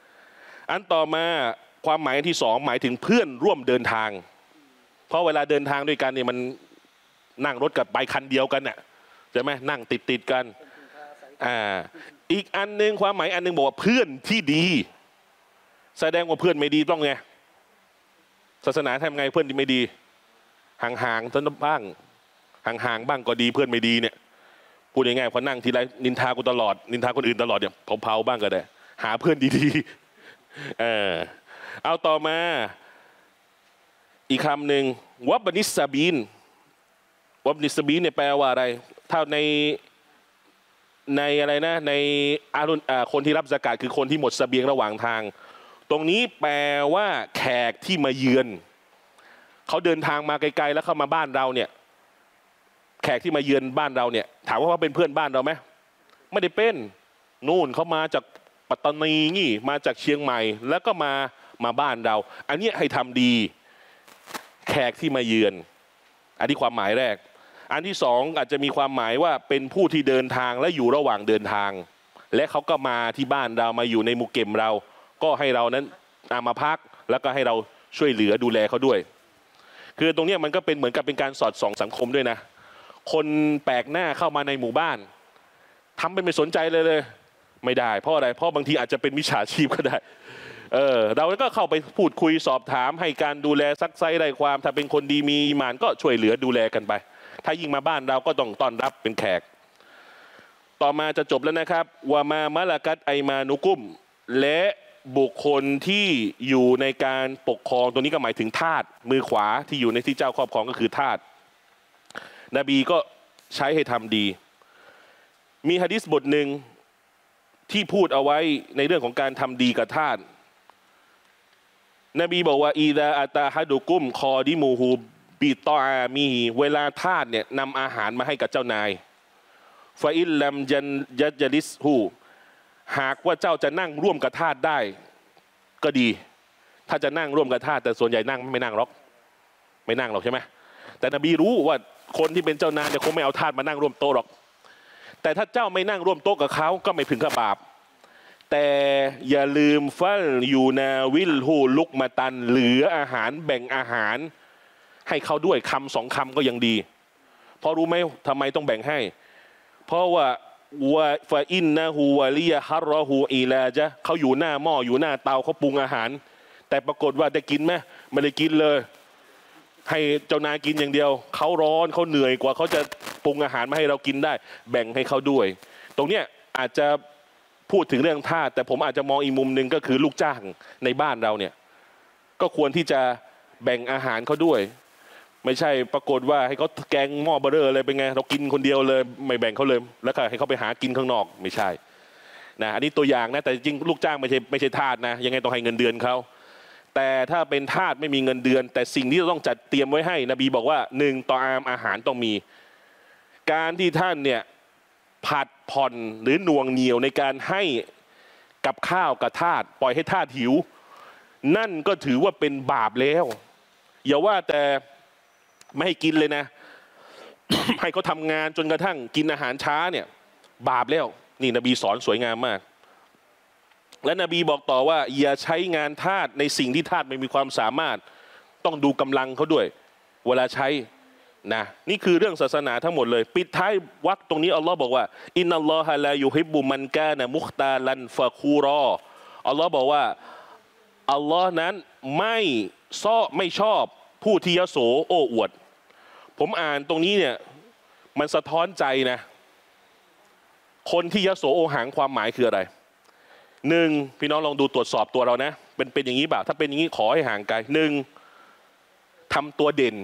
อันต่อมาความหมายที่สองหมายถึงเพื่อนร่วมเดินทาง เพราะเวลาเดินทางด้วยกันเนี่ยมันนั่งรถกับไปคันเดียวกันน่ะใช่ไหมนั่งติดกันอีกอันหนึ่งความหมายอันหนึ่งบอกว่าเพื่อนที่ดีแสดงว่าเพื่อนไม่ดีต้องไงศาสนาทำไงเพื่อนที่ไม่ดีห่างๆท่านบ้างห่างๆบ้างก็ดีเพื่อนไม่ดีเนี่ยพูดง่ายๆพอนั่งทีไรนินทากูตลอดนินทาคนอื่นตลอดเนี่ยเผาๆบ้างก็ได้หาเพื่อนดีๆเอาต่อมาอีกคำหนึ่งวับนิสซาบีนวับนิสซาบีนเนี่ยแปลว่าอะไรถ้าในอะไรนะในคนที่รับซะกาตคือคนที่หมดเสบียงระหว่างทางตรงนี้แปลว่าแขกที่มาเยือนเขาเดินทางมาไกลๆแล้วเข้ามาบ้านเราเนี่ยแขกที่มาเยือนบ้านเราเนี่ยถามว่าเขาเป็นเพื่อนบ้านเราไหมไม่ได้เป็นนู่นเขามาจากปัตตานีนี่มาจากเชียงใหม่แล้วก็มาบ้านเรา อันนี้ให้ทำดีแขกที่มาเยือนอันนี้ความหมายแรกอันที่สองอาจจะมีความหมายว่าเป็นผู้ที่เดินทางและอยู่ระหว่างเดินทางและเขาก็มาที่บ้านเรามาอยู่ในหมู่เก็มเราก็ให้เรานั้นมาพักแล้วก็ให้เราช่วยเหลือดูแลเขาด้วยคือตรงนี้มันก็เป็นเหมือนกับเป็นการสอดส่องสังคมด้วยนะคนแปลกหน้าเข้ามาในหมู่บ้านทำเป็นไม่สนใจเลยไม่ได้เพราะอะไรเพราะบางทีอาจจะเป็นมิจฉาชีพก็ได้เราก็เข้าไปพูดคุยสอบถามให้การดูแลซักไซได้ความถ้าเป็นคนดีมีอีหม่านก็ช่วยเหลือดูแลกันไปถ้ายิ่งมาบ้านเราก็ต้องต้อนรับเป็นแขกต่อมาจะจบแล้วนะครับวามามะละกัตไอมานุกุมและบุคคลที่อยู่ในการปกครองตรงนี้ก็หมายถึงทาสมือขวาที่อยู่ในที่เจ้าครอบครองก็คือทาสนบีก็ใช้ให้ทำดีมีหะดีษบทหนึ่งที่พูดเอาไว้ในเรื่องของการทำดีกับทาสนบีบอกว่าอีดาอัตาฮัดุกุมคอดิมูฮูบิตออามีเวลาทาสเนี่ยนำอาหารมาให้กับเจ้านายฟาอิลลัมยัจลิสฮูหากว่าเจ้าจะนั่งร่วมกับทาสได้ก็ดีถ้าจะนั่งร่วมกับทาสแต่ส่วนใหญ่นั่งไม่นั่งหรอกไม่นั่งหรอกใช่ไหมแต่นบีรู้ว่าคนที่เป็นเจ้านายเนี่ยคงไม่เอาทาสมานั่งร่วมโต๊ะหรอกแต่ถ้าเจ้าไม่นั่งร่วมโต๊ะกับเขาก็ไม่ถึงกับบาปแต่อย่าลืมฟัลยูนาวิลฮูลุกมาตันเหลืออาหารแบ่งอาหารให้เขาด้วยคำสองคำก็ยังดีเพราะรู้ไหมทำไมต้องแบ่งให้เพราะว่าฟาอินนะฮูวาลียะฮัรรอฮูอีลาจะเขาอยู่หน้าหม้ออยู่หน้าเตาเขาปรุงอาหารแต่ปรากฏว่าได้กินไหมไม่ได้กินเลยให้เจ้านายกินอย่างเดียวเขาร้อนเขาเหนื่อยกว่าเขาจะปรุงอาหารมาให้เรากินได้แบ่งให้เขาด้วยตรงเนี้ยอาจจะพูดถึงเรื่องทาสแต่ผมอาจจะมองอีกมุมหนึ่งก็คือลูกจ้างในบ้านเราเนี่ยก็ควรที่จะแบ่งอาหารเขาด้วยไม่ใช่ปรากฏว่าให้เขาแกงหม้อเบอร์เรอร์เลยเป็นไงเรากินคนเดียวเลยไม่แบ่งเขาเลยแล้วก็ให้เขาไปหากินข้างนอกไม่ใช่นะอันนี้ตัวอย่างนะแต่จริงลูกจ้างไม่ใช่ทาสนะยังไงต้องให้เงินเดือนเขาแต่ถ้าเป็นทาสไม่มีเงินเดือนแต่สิ่งที่ต้องจัดเตรียมไว้ให้นบีบอกว่าหนึ่งต่ออาหารต้องมีการที่ท่านเนี่ยผัดผ่อนหรือหน่วงเหนียวในการให้กับข้าวกับทาสปล่อยให้ทาสหิวนั่นก็ถือว่าเป็นบาปแล้วอย่าว่าแต่ไม่ให้กินเลยนะ ให้เขาทำงานจนกระทั่งกินอาหารช้าเนี่ยบาปแล้วนี่นบีสอนสวยงามมากและนบีบอกต่อว่าอย่าใช้งานทาสในสิ่งที่ทาสไม่มีความสามารถต้องดูกำลังเขาด้วยเวลาใช้นะนี่คือเรื่องศาสนาทั้งหมดเลยปิดท้ายวรรคตรงนี้อัลลอฮ์บอกว่าอินนัลลอฮะลายุฮิบบุมันกานะมุคตาลันฟะคูรออัลลอฮ์บอกว่าอัลลอฮ์นั้นไม่ชอบผู้ที่ยโสโอ้อวดผมอ่านตรงนี้เนี่ยมันสะท้อนใจนะคนที่ยโสโอหังความหมายคืออะไรหนึ่งพี่น้องลองดูตรวจสอบตัวเรานะเป็นอย่างนี้เปล่าถ้าเป็นอย่างนี้ขอให้ห่างไกลหนึ่งทำตัวเด่น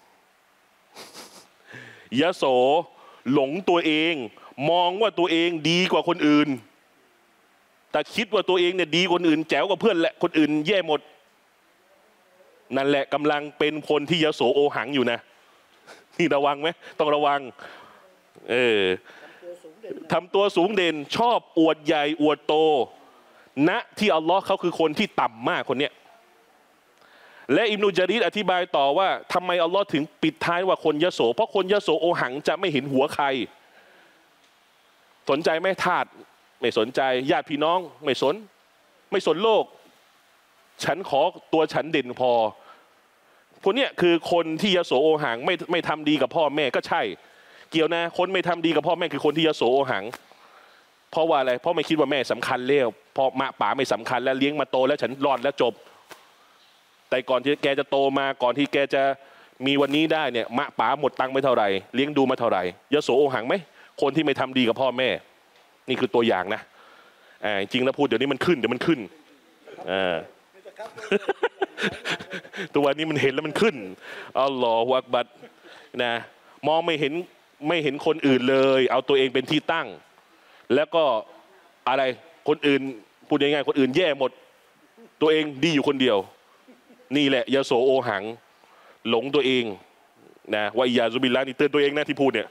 ยโสหลงตัวเองมองว่าตัวเองดีกว่าคนอื่นแต่คิดว่าตัวเองเนี่ยดีกว่าคนอื่นแจ๋วกว่าเพื่อนแหละคนอื่นแย่หมดนั่นแหละกำลังเป็นคนที่ยโสโอหังอยู่นะนี่ระวังไหมต้องระวังทำตัวสูงเด่นชอบอวดใหญ่อวดโตณที่อัลลอฮ์เขาคือคนที่ต่ำมากคนเนี้ยและอิบนุจารีรอธิบายต่อว่าทำไมอัลลอฮ์ถึงปิดท้ายว่าคนยโสเพราะคนยโสโอหังจะไม่เห็นหัวใครสนใจไหมทาสไม่สนใจญาติพี่น้องไม่สนโลกฉันขอตัวฉันเด่นพอคนเนี้ยคือคนที่ยโสโอหังไม่ทำดีกับพ่อแม่ก็ใช่ เกี่ยวนะคนไม่ทำดีกับพ่อแม่คือคนที่ยโสโอหังเพราะว่าอะไรเพราะไม่คิดว่าแม่สำคัญแล้วพอมาป๋าไม่สำคัญแล้วเลี้ยงมาโตแล้วฉันรอดแล้วจบแต่ก่อนที่แกจะโตมาก่อนที่แกจะมีวันนี้ได้เนี่ยมะป๋าหมดตังค์ไปเท่าไหร่เลี้ยงดูมาเท่าไหร่ยโสโอหังไหมคนที่ไม่ทำดีกับพ่อแม่นี่คือตัวอย่างนะจริงแล้วพูดเดี๋ยวนี้มันขึ้นเดี๋ยวมันขึ้นตัวนี้มันเห็นแล้วมันขึ้นอัลลอฮฺอักบัรนะมองไม่เห็นคนอื่นเลยเอาตัวเองเป็นที่ตั้งแล้วก็อะไรคนอื่นพูดง่ายๆคนอื่นแย่หมดตัวเองดีอยู่คนเดียวนี่แหละยโสโอหังหลงตัวเองนะวะอิยาซุบิลลาห์นี่เตือนตัวเองนะที่พูดเนี่ย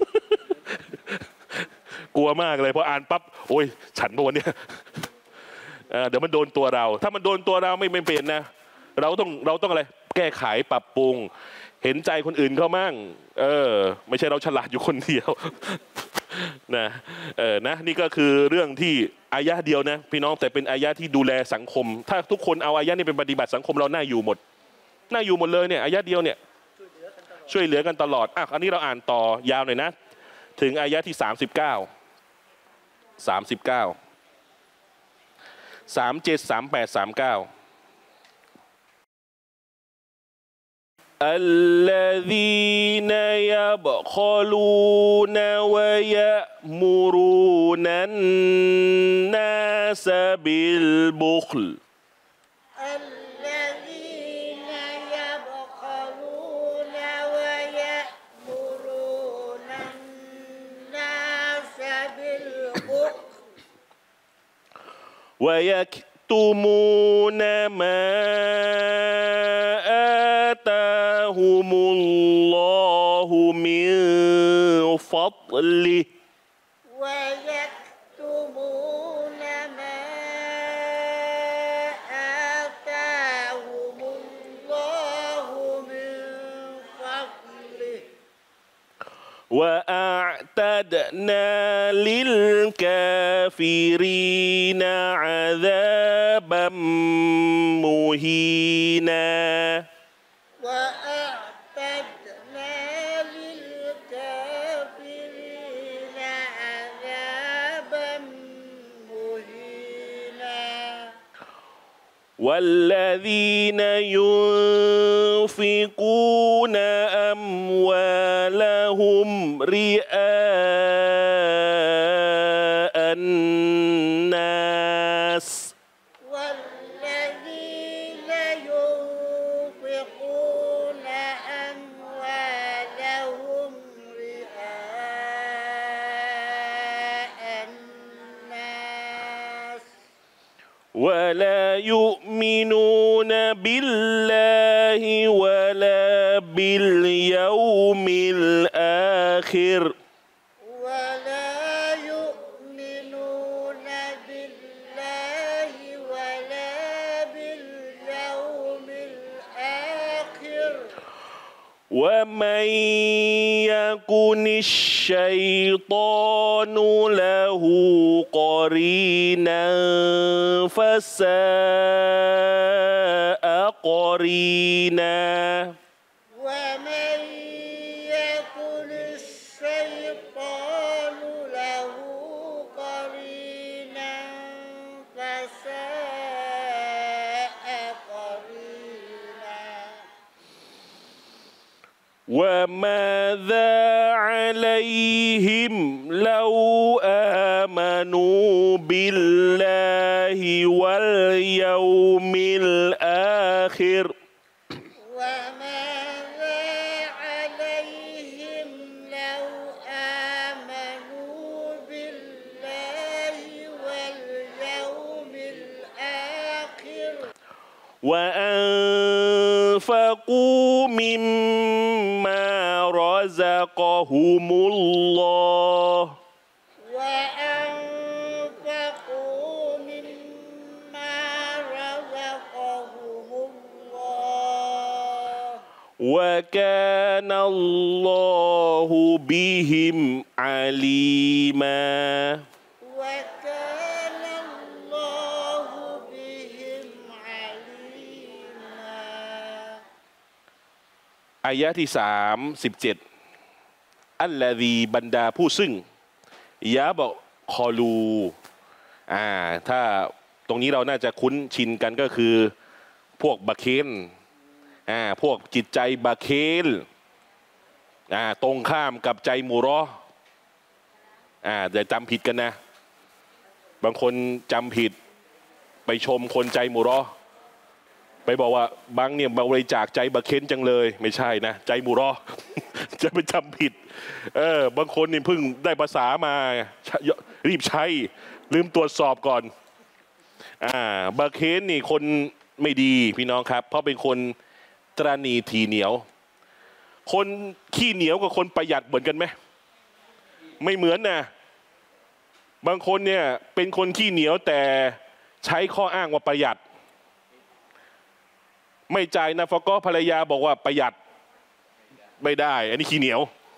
กลัวมากเลยพออ่านปั๊บโอ้ยฉันโดนเนี่ยเดี๋ยวมันโดนตัวเราถ้ามันโดนตัวเราไม่เป็นนะเราต้องอะไรแก้ไขปรับปรุงเห็นใจคนอื่นเขามั่งไม่ใช่เราฉลาดอยู่คนเดียวนะนะนี่ก็คือเรื่องที่อายะเดียวนะพี่น้องแต่เป็นอายะที่ดูแลสังคมถ้าทุกคนเอาอายะนี้เป็นปฏิบัติสังคมเราน่าอยู่หมดเลยเนี่ยอายะเดียวเนี่ยช่วยเหลือกันตลอดอันนี้เราอ่านต่อยาวหน่อยนะถึงอายะที่39 37 38 39 الذين يبخلون ويأمرون الناس بالبخل الذين يبخلون ويأمرون الناس بالبخل ويكتمون ما آتاهم الله من فضله ويكتمون ما آتاهم الله من فضله وأعتدنا للكافرين عذابا مهينا وأعتدنا للكافرين عذابا مهينا والذين ينفقون أموالهم رئاء الناس والذين ينفقون أموالهم رئاء الناس ولا يؤمنون بالله ولا باليوم الآخر ولا يؤمنون بالله ولا باليوم الآخر ومن يكن الشيطان له قرينا فساء قرينا ومن يكن الشيطان له قرينا فساء قرينا وماذا عليهم لو آمنوا بالله واليوم الآخر وماذا عليهم لو آمنوا بالله واليوم الآخر وأنفقوا مما رزقهم الله وأنفقوا مما رزقهم الله وكان الله بهم عليما وكان الله بهم عليما อายะที่37อัลลซีบรรดาผู้ซึ่งยะบอกคอลูถ้าตรงนี้เราน่าจะคุ้นชินกันก็คือพวกบะเคนพวกจิตใจบะเคนตรงข้ามกับใจมูรออย่าจำผิดกันนะบางคนจำผิดไปชมคนใจมูรอไปบอกว่าบางเนี่ยบริจาคใจบะเคนจังเลยไม่ใช่นะใจมูรอ จะไปจำผิดบางคนนี่เพิ่งได้ภาษามารีบใช้ลืมตรวจสอบก่อนบะเคนนี่คนไม่ดีพี่น้องครับเพราะเป็นคนตระหนี่ทีเหนียวคนขี้เหนียวกับคนประหยัดเหมือนกันไหมไม่เหมือนนะบางคนเนี่ยเป็นคนขี้เหนียวแต่ใช้ข้ออ้างว่าประหยัดไม่จ่ายนะฟะก็ภรรยาบอกว่าประหยัดไม่ได้อันนี้ขี้เหนียว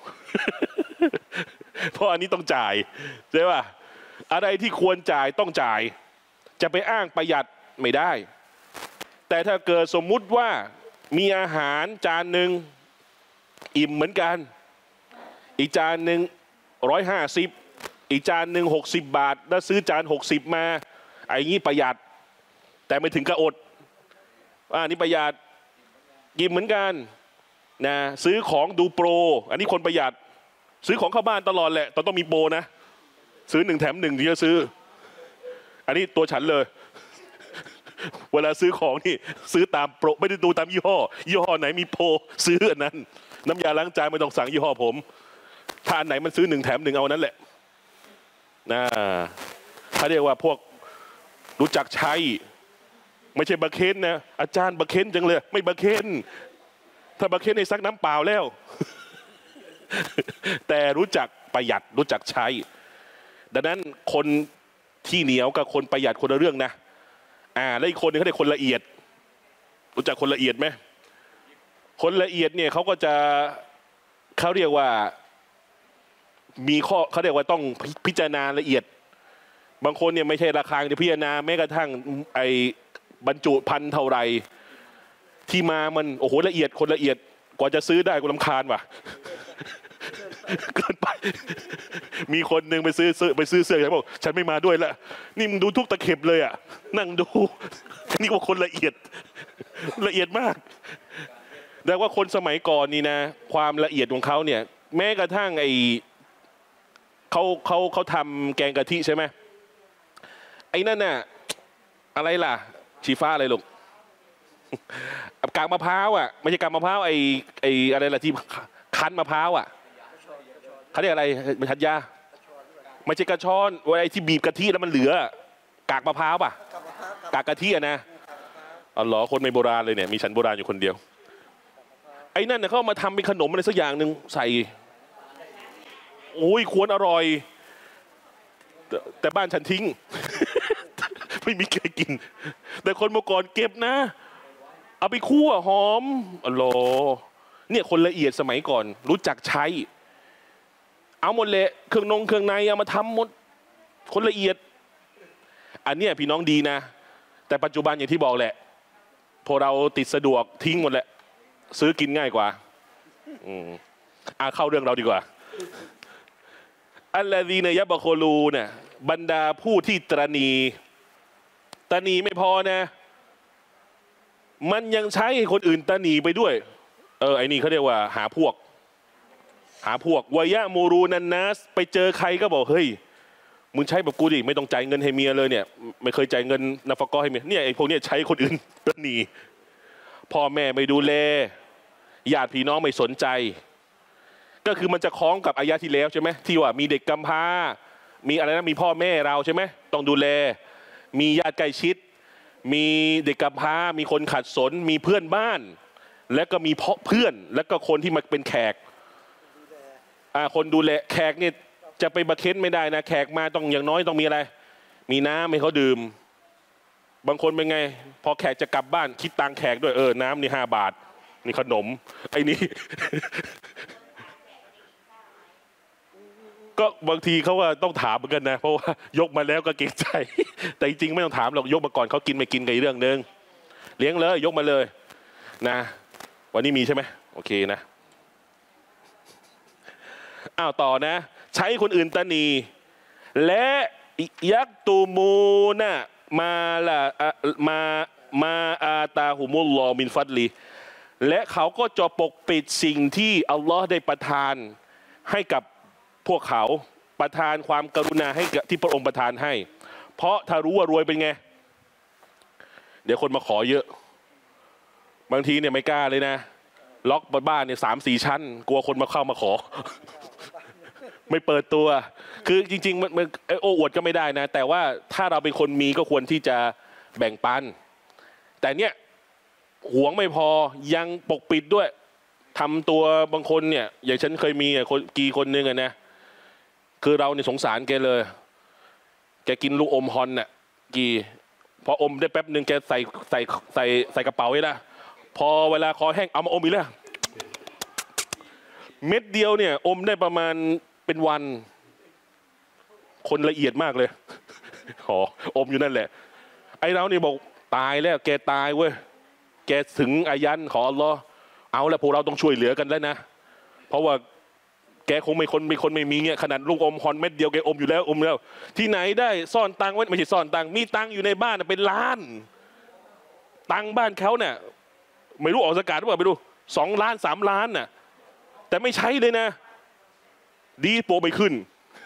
เพราะอันนี้ต้องจ่ายใช่ป่ะอะไรที่ควรจ่ายต้องจ่ายจะไปอ้างประหยัดไม่ได้แต่ถ้าเกิดสมมุติว่ามีอาหารจานหนึ่งอิ่มเหมือนกันอีกจานหนึ่ง150อีกจานหนึ่ง60 บาทแล้วซื้อจาน60มาไอ้งี้ประหยัดแต่ไม่ถึงกับอดอันนี้ประหยัดกินเหมือนกันนะซื้อของดูโปรอันนี้คนประหยัดซื้อของเข้าบ้านตลอดแหละต้องมีโปรนะซื้อ1 แถม 1ที่จะซื้ออันนี้ตัวฉันเลย เวลาซื้อของนี่ซื้อตามโปรไม่ได้ดูตามยี่ห้อไหนมีโปรซื้ออันนั้นน้ำยาล้างจานไม่ต้องสั่งยี่ห้อผมถ้าอันไหนมันซื้อ1 แถม 1เอานั้นแหละนะเขาเรียกว่าพวกรู้จักใช้ไม่ใช่บะเคนนะอาจารย์บะเคนจังเลยไม่บะเคนถ้าบะเคนในซักน้ำเปล่าแล้ว แต่รู้จักประหยัดรู้จักใช้ดังนั้นคนที่เหนียวกับคนประหยัดคนละเรื่องนะแล้วอีกคนนึงเขาเรียกคนละเอียดรู้จักคนละเอียดไหมคนละเอียดเนี่ยเขาก็จะเขาเรียกว่ามีข้อเขาเรียกว่าต้องพิจารณาละเอียดบางคนเนี่ยไม่ใช่ราคาที่พิจารณาแม้กระทั่งไอ้บรรจุภัณฑ์เท่าไรที่มามันโอ้โหละเอียดคนละเอียดกว่าจะซื้อได้กูรำคาญว่ะ เกินไปมีคนหนึ่งไปซื้อเสื้อฉันบอกฉันไม่มาด้วยละนี่มึงดูทุกตะเข็บเลยอ่ะนั่งดูนี่ว่าคนละเอียดมากแต่ว่าคนสมัยก่อนนี่นะความละเอียดของเขาเนี่ยแม้กระทั่งไอ้เขาทำแกงกะทิใช่ไหมไอ้นั่นน่ะอะไรล่ะชีฟ้าอะไรลูกกากมะพร้าวอ่ะไม่ใช่กากมะพร้าวไอ้อะไรล่ะที่คั้นมะพร้าวอ่ะเขาเรียกอะไรมันทัดยาไม่ใช่กระชอนไอ้ที่บีบกะทิแล้วมันเหลือกากมะพร้าวป่ะกากกะทิอะนะอ๋อเหรอคนไม่โบราณเลยเนี่ยมีฉันโบราณอยู่คนเดียวไอ้นั่นเนี่ยเขามาทำเป็นขนมอะไรสักอย่างหนึ่งใส่โอ้ยควรอร่อยแต่บ้านฉันทิ้ง ไม่มีใครกินแต่คนเมื่อก่อนเก็บนะเอาไปคั่วหอมอ๋อเนี่ยคนละเอียดสมัยก่อนรู้จักใช้เอาหมดเลยเครื่องในเอามาทำหมดคนละเอียดอันเนี้ยพี่น้องดีนะแต่ปัจจุบันอย่างที่บอกแหละพอเราติดสะดวกทิ้งหมดแหละซื้อกินง่ายกว่าเข้าเรื่องเราดีกว่าอัลลซีนยะบะโคลูเนี่ยบรรดาผู้ที่ตระหนี่ไม่พอนะมันยังใช้คนอื่นตระหนี่ไปด้วยไอ้นี่เขาเรียกว่าหาพวกวายะมูรูนันนัสไปเจอใครก็บอกเฮ้ยมึงใช้แบบกูดิไม่ต้องจ่ายเงินให้เมียเลยเนี่ยไม่เคยจ่ายเงินนาฟะกอให้เมียเนี่ยไอ้พวกเนี้ยใช้คนอื่นตระหนี่พ่อแม่ไม่ดูแลญาติพี่น้องไม่สนใจก็คือมันจะคล้องกับอายะที่แล้วใช่ไหมที่ว่ามีเด็กกำพร้ามีอะไรนะมีพ่อแม่เราใช่ไหมต้องดูแลมีญาติใกล้ชิดมีเด็กกำพร้ามีคนขัดสนมีเพื่อนบ้านและก็มีเพื่อนและก็คนที่มาเป็นแขกคนดูแลแขกเนี่ยจะไปบะเค้นไม่ได้นะแขกมาต้องอย่างน้อยต้องมีอะไรมีน้ำให้เขาดื่มบางคนเป็นไงพอแขกจะกลับบ้านคิดตังแขกด้วยน้ำนี่5 บาทนี่ขนมไอ้นี่ ก็บางทีเขาก็ต้องถามเหมือนกันนะเพราะว่ายกมาแล้วก็เกรงใจ แต่จริงๆไม่ต้องถามหรอกยกมาก่อนเขากินไม่กินกันอีกเรื่องนึงเลี้ยงเลยยกมาเลยนะวันนี้มีใช่ไหมโอเคนะอ้าวต่อนะ ใช้คนอื่นตะนีและยักตูมูนะมาละมาอาตาหุมุลลอมินฟัดลีและเขาก็จะปกปิดสิ่งที่อัลลอฮ์ได้ประทานให้กับพวกเขาประทานความกรุณาให้ที่พระองค์ประทานให้เพราะถ้ารู้ว่ารวยเป็นไงเดี๋ยวคนมาขอเยอะบางทีเนี่ยไม่กล้าเลยนะล็อกบ้านเนี่ย3-4 ชั้นกลัวคนมาเข้ามาขอ ไม่เปิดตัวคือจริงๆมันโอ้อวดก็ไม่ได้นะแต่ว่าถ้าเราเป็นคนมีก็ควรที่จะแบ่งปันแต่เนี่ยหวงไม่พอยังปกปิดด้วยทำตัวบางคนเนี่ยอย่างฉันเคยมีคนนึงนะคือเราเนี่ยสงสารแกเลยแกกินลูกอมฮอนน่ะพออมได้แป๊บหนึ่งแกใส่กระเป๋าไว้ละพอเวลาคอแห้งเอามาอมอีกแล้วเม็ดเดียวเนี่ยอมได้ประมาณเป็นวันคนละเอียดมากเลยขออมอยู่นั่นแหละไอ้เราเนี่ยบอกตายแล้วแกตายเว้ยแกถึงอายันขออัลลอฮ์เอาละพวกเราต้องช่วยเหลือกันแล้วนะเพราะว่าแกคงไม่มีเงี้ยขนาดลูกอมฮอนเม็ดเดียวแกอมอยู่แล้วอมแล้วที่ไหนได้ซ่อนตังไว้ไม่ใช่ซ่อนตังมีตังอยู่ในบ้านเป็นล้านตังบ้านเขาเนี่ยไม่รู้ออกสกาดหรือเปล่าไม่รู้2 ล้าน3 ล้านน่ะแต่ไม่ใช้เลยนะดีโปรไปขึ้น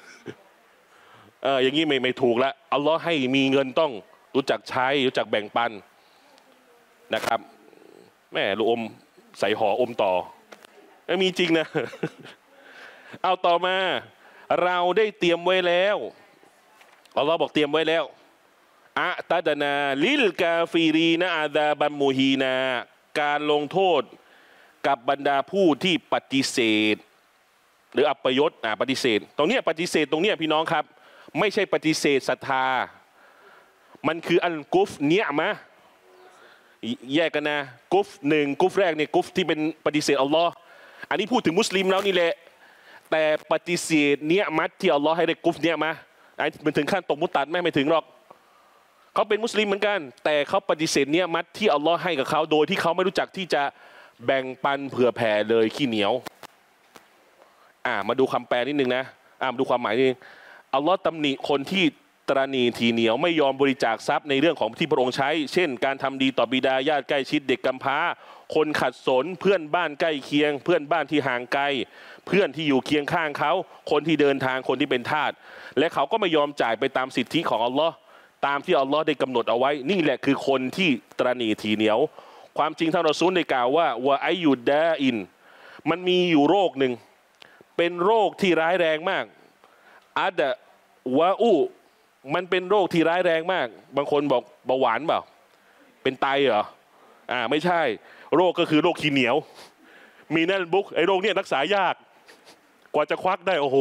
อย่างนี้ไม่ถูกละอัลลอฮ์ให้มีเงินต้องรู้จักใช้รู้จักแบ่งปันนะครับแม่ลูกอมใส่ห่ออมต่อมีจริงนะ เอาต่อมาเราได้เตรียมไว้แล้วอัลลอฮ์บอกเตรียมไว้แล้วอะตาดนาลิลกาฟีรีนะอาดาบัมมูฮีนาการลงโทษกับบรรดาผู้ที่ปฏิเสธหรืออัปยศปฏิเสธตรงนี้ปฏิเสธตรงนี้พี่น้องครับไม่ใช่ปฏิเสธศรัทธามันคืออัลกุฟเนียมะแยกกันนะกุฟหนึ่งกุฟแรกเนี่ยกุฟที่เป็นปฏิเสธอัลลอฮ์อันนี้พูดถึงมุสลิมแล้วนี่แหละแต่ปฏิเสธเนียมัตที่อัลลอฮ์ให้ได้กุฟเนี่ยมะมันถึงขั้นตกมุตัดไม่ถึงหรอกเขาเป็นมุสลิมเหมือนกันแต่เขาปฏิเสธเนียมัตที่อัลลอฮ์ให้กับเขาโดยที่เขาไม่รู้จักที่จะแบ่งปันเผื่อแผ่เลยขี้เหนียวมาดูคำแปลนิดนึงนะมาดูความหมายนิดนึงอัลลอฮ์ตำหนิคนที่ตระหนี่ทีเหนียวไม่ยอมบริจาคทรัพย์ในเรื่องของที่พระองค์ใช้เช่นการทำดีต่อบิดาญาติใกล้ชิดเด็กกำพร้าคนขัดสนเพื่อนบ้านใกล้เคียงเพื่อนบ้านที่ห่างไกลเพื่อนที่อยู่เคียงข้างเขาคนที่เดินทางคนที่เป็นทาสและเขาก็ไม่ยอมจ่ายไปตามสิทธิของอัลลอฮ์ตามที่อัลลอฮ์ได้กำหนดเอาไว้นี่แหละคือคนที่ตระหนี่ทีเหนียวความจริงท่านรอซูลได้กล่าวว่าวะไอยุดดาอินมันมีอยู่โรคหนึ่งเป็นโรคที่ร้ายแรงมากอัดวะอูมันเป็นโรคที่ร้ายแรงมากบางคนบอกเบาหวานเปล่าเป็นไตเหรอไม่ใช่โรคก็คือโรคขี้เหนียวมีนั่นบุ๊กไอ้โรคเนี่ยรักษายากกว่าจะควักได้โอ้โห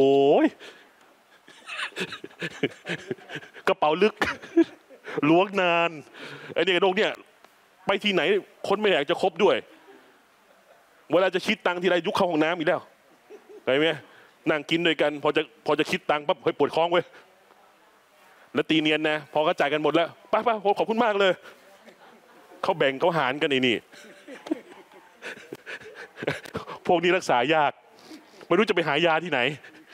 กระเป๋าลึกล้วงนานไอ้เนี่ยโรคเนี่ยไปที่ไหนคนไม่อยากจะคบด้วยเวลาจะคิดตังค์ทีไรยุคเข้าห้องน้ำอีกแล้วเห็นไหมนั่งกินด้วยกันพอจะคิดตังค์ปั๊บเฮ้ยปวดท้องเว้ยแล้วตีเนียนนะพอเขาจ่ายกันหมดแล้วป้าขอบคุณมากเลยเขาแบ่งเขาหารกันนี่พวกนี้รักษายากไม่รู้จะไปหายาที่ไหน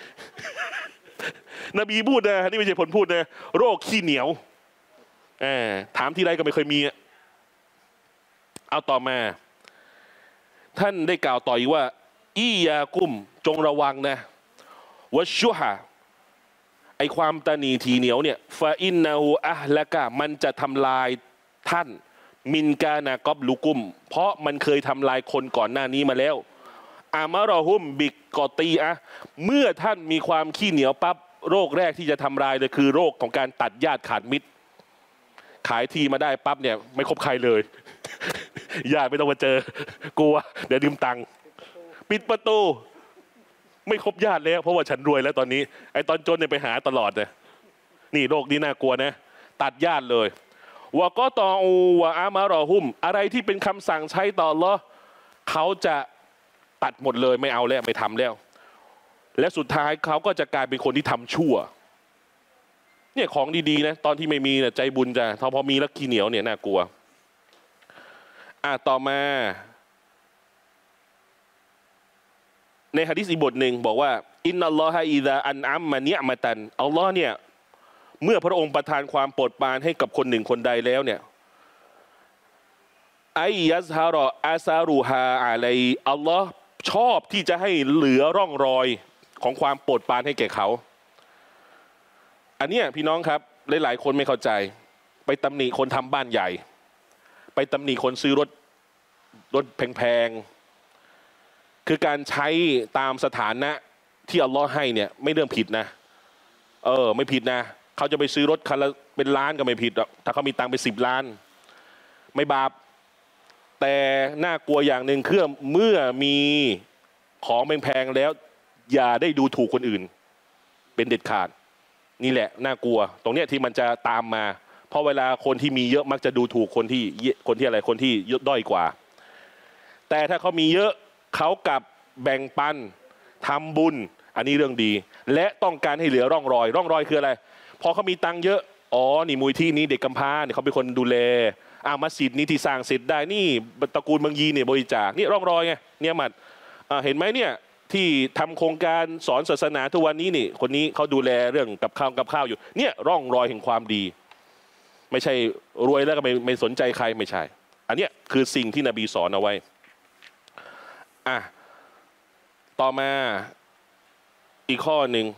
นบีพูดนะนี่ไม่ใช่ผลพูดนะโรคขี้เหนียวถามที่ไรก็ไม่เคยมีเอาต่อมาท่านได้กล่าวต่ออีกว่าอียากุมจงระวังนะวะชุฮะไอความตนีทีเหนียวเนี่ยฟาอินนาหูอะละกะมันจะทำลายท่านมินกานากอบลุกุมเพราะมันเคยทำลายคนก่อนหน้านี้มาแล้วอามารอฮุมบิกกอตีเมื่อท่านมีความขี้เหนียวปั๊บโรคแรกที่จะทำลายเลยคือโรคของการตัดญาติขาดมิตรขายทีมาได้ปั๊บเนี่ยไม่คบใครเลยญาติไม่ต้องมาเจอกลัวเดี๋ยวดื่มตังค์ปิดประตูไม่คบญาติแล้วเพราะว่าฉันรวยแล้วตอนนี้ไอ้ตอนจนเนี่ยไปหาตลอดเลยนี่โรคนี้น่ากลัวนะตัดญาติเลยวะก็ตออูวะอามารอฮุมอะไรที่เป็นคำสั่งใช้ต่ออัลเลาะห์เขาจะตัดหมดเลยไม่เอาแล้วไม่ทำแล้วและสุดท้ายเขาก็จะกลายเป็นคนที่ทำชั่วเนี่ยของดีๆนะตอนที่ไม่มีเนี่ยใจบุญจ้ะพอมีแล้วขี้เหนียวเนี่ยน่ากลัวต่อมาในหะดีษอีกบทหนึ่งบอกว่าอินนัลลอฮะอิซาอันอัมมานิอ์มะตันอัลลอฮ์เนี่ยเมื่อพระองค์ประทานความโปรดปรานให้กับคนหนึ่งคนใดแล้วเนี่ยไอยัซฮารออาซารูฮาอะลัยอัลลอฮ์ชอบที่จะให้เหลือร่องรอยของความโปรดปรานให้แก่เขาอันเนี้ยพี่น้องครับหลายๆคนไม่เข้าใจไปตำหนิคนทำบ้านใหญ่ไปตำหนิคนซื้อรถแพงๆคือการใช้ตามสถานะที่อัลลอฮ์ให้เนี่ยไม่เรื่องผิดนะไม่ผิดนะเขาจะไปซื้อรถคันละเป็นล้านก็ไม่ผิดหรอกถ้าเขามีตังค์ไป10 ล้านไม่บาปแต่น่ากลัวอย่างหนึ่งคือเมื่อมีของแพงๆแล้วอย่าได้ดูถูกคนอื่นเป็นเด็ดขาดนี่แหละน่ากลัวตรงเนี้ยที่มันจะตามมาเพราะเวลาคนที่มีเยอะมักจะดูถูกคนที่อะไรคนที่ด้อยกว่าแต่ถ้าเขามีเยอะเขากับแบ่งปันทำบุญอันนี้เรื่องดีและต้องการให้เหลือร่องรอยคืออะไรพอเขามีตังค์เยอะนี่มูลที่นี้เด็กกำพร้าเนี่ยเขาเป็นคนดูแลมัสยิดนี้ที่สร้างเสร็จได้นี่ตระกูลบางยีเนี่ยบริจาคนี่ร่องรอยไงเนี่ยมัดเห็นไหมเนี่ยที่ทำโครงการสอนศาสนาทุกวันนี้นี่คนนี้เขาดูแลเรื่องกับข้าวอยู่เนี่ยร่องรอยแห่งความดีไม่ใช่รวยแล้วก็ไม่สนใจใครไม่ใช่อันเนี้ยคือสิ่งที่นบีสอนเอาไว้ต่อมาอีกข้อหนึ่ง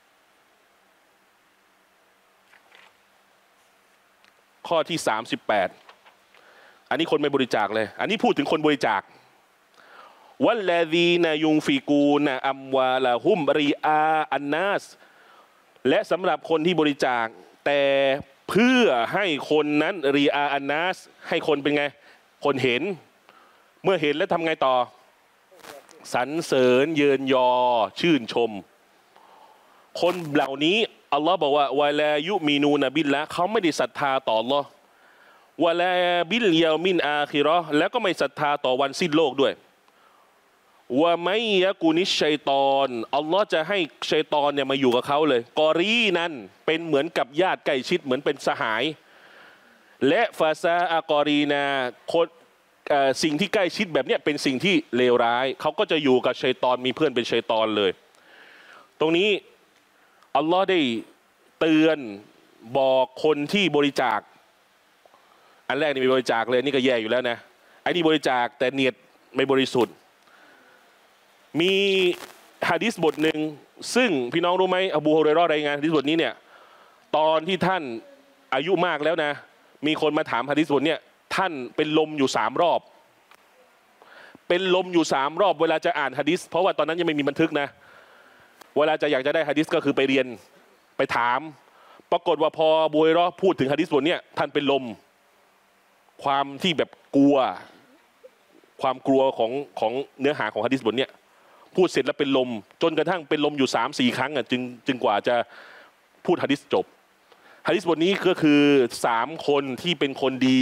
ข้อที่38อันนี้คนไม่บริจาคเลยอันนี้พูดถึงคนบริจาควัลลดีนยุงฟิกูนอัมวาลาฮุมริอาอันนัสและสำหรับคนที่บริจาคแต่เพื่อให้คนนั้นริอาอันนัสให้คนเป็นไงคนเห็นเมื่อเห็นแล้วทำไงต่อสรรเสริญเยินยอชื่นชมคนเหล่านี้อัลลอฮ์บอกว่าวะลายุมีนูนบิลละเขาไม่ได้ศรัทธาต่ออัลลอฮ์วะลาบิลยามินอาคิเราะห์แล้วก็ไม่ศรัทธาต่อวันสิ้นโลกด้วยว่าไม่ยะกูนิชัยตอนอัลลอฮ์จะให้ชัยตอนเนี่ยมาอยู่กับเขาเลยกอรีนั้นเป็นเหมือนกับญาติใกล้ชิดเหมือนเป็นสหายและฟาซาอากอรีนาคนสิ่งที่ใกล้ชิดแบบนี้เป็นสิ่งที่เลวร้ายเขาก็จะอยู่กับชัยตอนมีเพื่อนเป็นชัยตอนเลยตรงนี้อัลลอฮ์ได้เตือนบอกคนที่บริจาคอันแรกนี่มีบริจาคเลยนี่ก็แย่อยู่แล้วนะไอ้นี่บริจาคแต่เนียดไม่บริสุทธิ์มีหะดีษบทหนึ่งซึ่งพี่น้องรู้ไหมอบูฮุรอยเราะห์รายงานหะดีษบทนี้เนี่ยตอนที่ท่านอายุมากแล้วนะมีคนมาถามหะดีษบทเนี่ยท่านเป็นลมอยู่3 รอบเป็นลมอยู่3 รอบเวลาจะอ่านหะดีษเพราะว่าตอนนั้นยังไม่มีบันทึกนะเวลาจะอยากจะได้หะดีษก็คือไปเรียนไปถามปรากฏว่าพออบูฮุรอยเราะห์พูดถึงหะดีษบทเนี่ยท่านเป็นลมความที่แบบกลัวความกลัวของเนื้อหาของหะดีษบทเนี่ยพูดเสร็จแล้วเป็นลมจนกระทั่งเป็นลมอยู่3-4 ครั้งจึงกว่าจะพูดหะดีษจบหะดีษบทนี้ก็คือ3 คนที่เป็นคนดี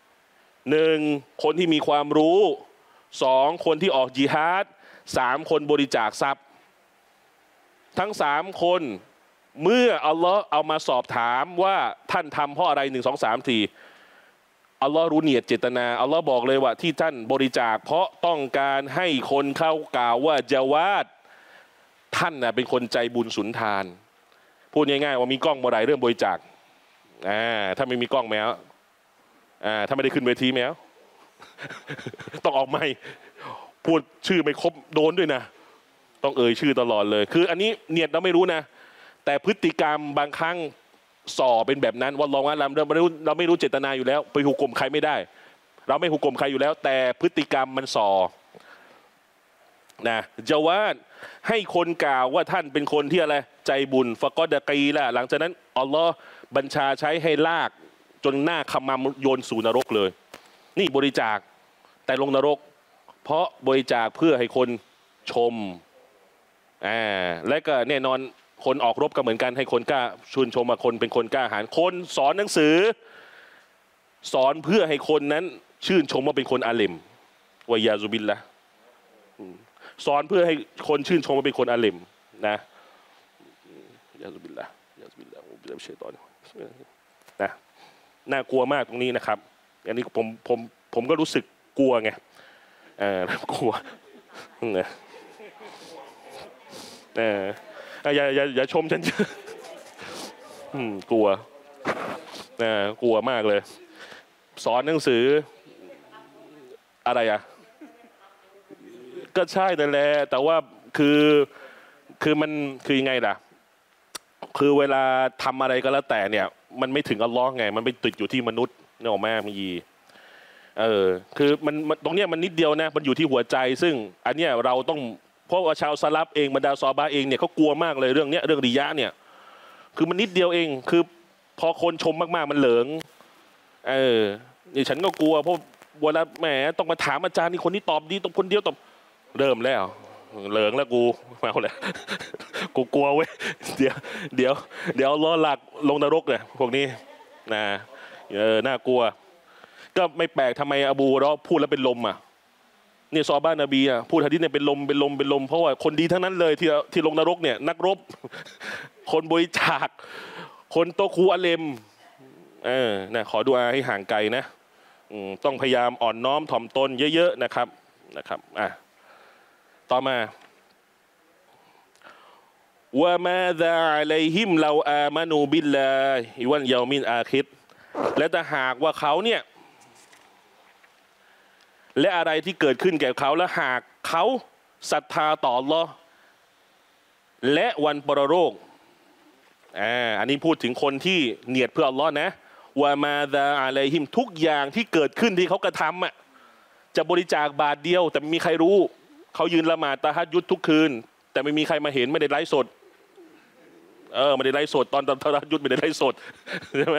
1คนที่มีความรู้2คนที่ออกญิฮาด3คนบริจาคทรัพย์ทั้ง3คนเมื่ออัลลอฮ์เอามาสอบถามว่าท่านทำเพราะอะไร1 2 3 4อัลลอฮ์รู้เนียดเจตนาอัลลอฮ์บอกเลยว่าที่ท่านบริจาคเพราะต้องการให้คนเข้ากล่าวว่าจาวาดท่านน่ะเป็นคนใจบุญสุนทานพูดง่ายๆว่ามีกล้องเมื่อไหร่เรื่องบริจาคถ้าไม่มีกล้องแมวถ้าไม่ได้ขึ้นเวทีแมว ต้องออกไม่พูดชื่อไม่ครบโดนด้วยนะต้องเอ่ยชื่อตลอดเลยคืออันนี้เนียดเราไม่รู้นะแต่พฤติกรรมบางครั้งส่อเป็นแบบนั้นวันลองว่าเราไม่รู้เจตนาอยู่แล้วไปหุกกลมใครไม่ได้เราไม่หุกกลมใครอยู่แล้วแต่พฤติกรรมมันส่อนะจาวาดให้คนกล่าวว่าท่านเป็นคนที่อะไรใจบุญฟะกอดะกีละหลังจากนั้นอัลลอฮ์บัญชาใช้ให้ลากจนหน้าขมำโยนสู่นรกเลยนี่บริจาคแต่ลงนรกเพราะบริจาคเพื่อให้คนชมและก็แน่นอนคนออกรบก็เหมือนกันให้คนกล้าชื่นชมว่าคนเป็นคนกล้าหาญคนสอนหนังสือสอนเพื่อให้คนนั้นชื่นชมว่าเป็นคนอาลิมวะยาซุบิลละสอนเพื่อให้คนชื่นชมว่าเป็นคนอาลิมนะยาซุบิลละยาซุบิลละบิลชัยฏอนนะน่ากลัวมากตรงนี้นะครับอันนี้ผมก็รู้สึกกลัวไงกลัวนะอย่าชมฉันกลัวกลัวมากเลยสอนหนังสืออะไรอ่ะก็ใช่แต่แหละแต่ว่าคือมันคือยังไงล่ะคือเวลาทำอะไรก็แล้วแต่เนี่ยมันไม่ถึงอัลลอฮ์ไงมันไปติดอยู่ที่มนุษย์นี่ออกมามีคือมันตรงเนี้ยมันนิดเดียวนะมันอยู่ที่หัวใจซึ่งอันเนี้ยเราต้องเพราะว่าชาวซะลัฟเองบรรดาซอฮาบะห์เองเนี่ยเขากลัวมากเลยเรื่องเนี้ยเรื่องริยะเนี่ยคือมันนิดเดียวเองคือพอคนชมมากๆมันเหลิงนี่ฉันก็กลัวเพราะเวลาแหมต้องมาถามอาจารย์นี่คนนี้ตอบดีตรงคนเดียวตอบเริ่มแล้วเหลิงแล้วกูมาเลยกูกลัวเว้ยเดี๋ยวล้อหลักลงนรกเลยพวกนี้นะน่ากลัวก็ไม่แปลกทำไมอบูเราะพูดแล้วเป็นลมเนี่ยซอฮาบะห์นบีพูดหะดีษเนี่ยเป็นลมเพราะว่าคนดีทั้งนั้นเลยที่ลงนรกเนี่ยนักรบคนบริจาคคนโตคูอาเลมนะขอดุอาให้ห่างไกลนะต้องพยายามอ่อนน้อมถ่อมตนเยอะๆนะครับต่อมาวะมาซาอะลัยฮิมเราอามานูบิลลาฮิวัลยอมินอาคิรและถ้าหากว่าเขาเนี่ยและอะไรที่เกิดขึ้นแก่เขาและหากเขาศรัทธาต่ออัลเลาะห์และวันปรโลกอันนี้พูดถึงคนที่เนียดเพื่ออัลเลาะห์นะวะมาซาอะลัยฮิมทุกอย่างที่เกิดขึ้นที่เขากระทำจะบริจาคบาทเดียวแต่ไม่มีใครรู้เขายืนละหมาดตะฮัจญุดทุกคืนแต่ไม่มีใครมาเห็นไม่ได้ไลฟ์สดไม่ได้ไลฟ์สดตอนตะฮัจญุดไม่ได้ไลฟ์สดใช่ไหม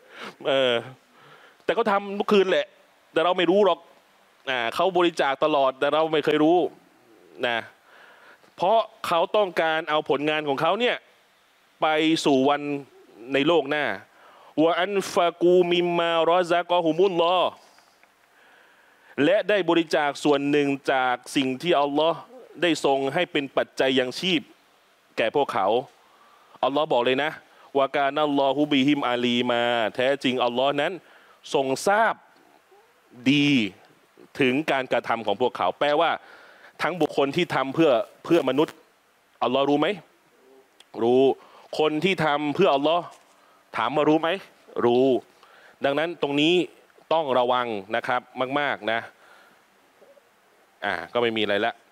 แต่เขาทำทุกคืนแหละแต่เราไม่รู้หรอกเขาบริจาคตลอดแต่เราไม่เคยรู้นะเพราะเขาต้องการเอาผลงานของเขาเนี่ยไปสู่วันในโลกหน้าวะอันฟะกูมิมมารอซะกอฮุมุลลอฮ์และได้บริจาคส่วนหนึ่งจากสิ่งที่อัลลอฮ์ได้ทรงให้เป็นปัจจัยยังชีพแก่พวกเขาอัลลอฮ์บอกเลยนะวะกานัลลอฮุบิฮิมอาลีมาแท้จริงอัลลอฮ์นั้นทรงทราบดีถึงการกระทำของพวกเขาแปลว่าทั้งบุคคลที่ทำเพื่อมนุษย์อัลลอฮ์รู้ไหมรู้คนที่ทำเพื่ออัลลอฮ์ถามมารู้ไหมรู้ดังนั้นตรงนี้ต้องระวังนะครับมากๆนะก็ไม่มีอะไรละ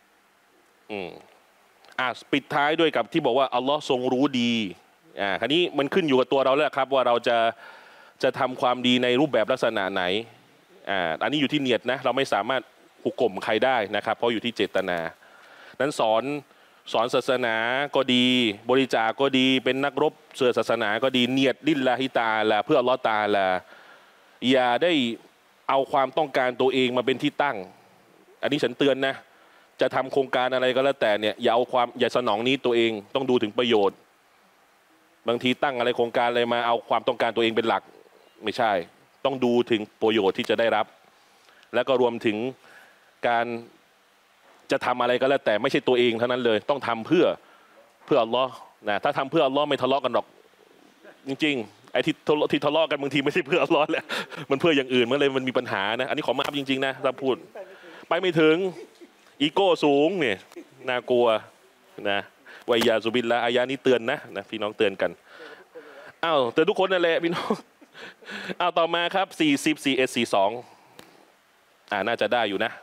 ปิดท้ายด้วยกับที่บอกว่าอัลลอฮ์ทรงรู้ดีคราวนี้มันขึ้นอยู่กับตัวเราแล้วครับว่าเราจะทำความดีในรูปแบบลักษณะไหนอันนี้อยู่ที่เนียดนะเราไม่สามารถหุกกลมใครได้นะครับเพราะอยู่ที่เจตนานั้นสอนศาสนาก็ดีบริจาคก็ดีเป็นนักรบเสื่อศาสนาก็ดีเนียดลิลลาฮิตาลาเพื่ออัลลอฮ์ตาลาอย่าได้เอาความต้องการตัวเองมาเป็นที่ตั้งอันนี้ฉันเตือนนะจะทำโครงการอะไรก็แล้วแต่เนี่ยอย่าสนองนี้ตัวเองต้องดูถึงประโยชน์บางทีตั้งอะไรโครงการอะไรมาเอาความต้องการตัวเองเป็นหลักไม่ใช่ต้องดูถึงประโยชน์ที่จะได้รับแล้วก็รวมถึงการจะทำอะไรก็แล้วแต่ไม่ใช่ตัวเองเท่านั้นเลยต้องทำเพื่ออัลลอฮ์นะถ้าทำเพื่ออัลลอฮ์ไม่ทะเลาะกันหรอกจริงๆไอ้ที่ทะเลาะกันบางทีไม่ใช่เพื่ออัลลอฮ์แหละมันเพื่ออย่างอื่นมันเลยมันมีปัญหานะอันนี้ขอมาอัพจริงๆนะถ้าพูดไปไม่ถึงอีโก้สูงเนี่ยน่ากลัวนะวายาซุบิลละอายานี้เตือนนะพี่น้องเตือนกันเตือนทุกคนนั่นแหละพี่น้องต่อมาครับ40 41 42น่าจะได้อยู่นะ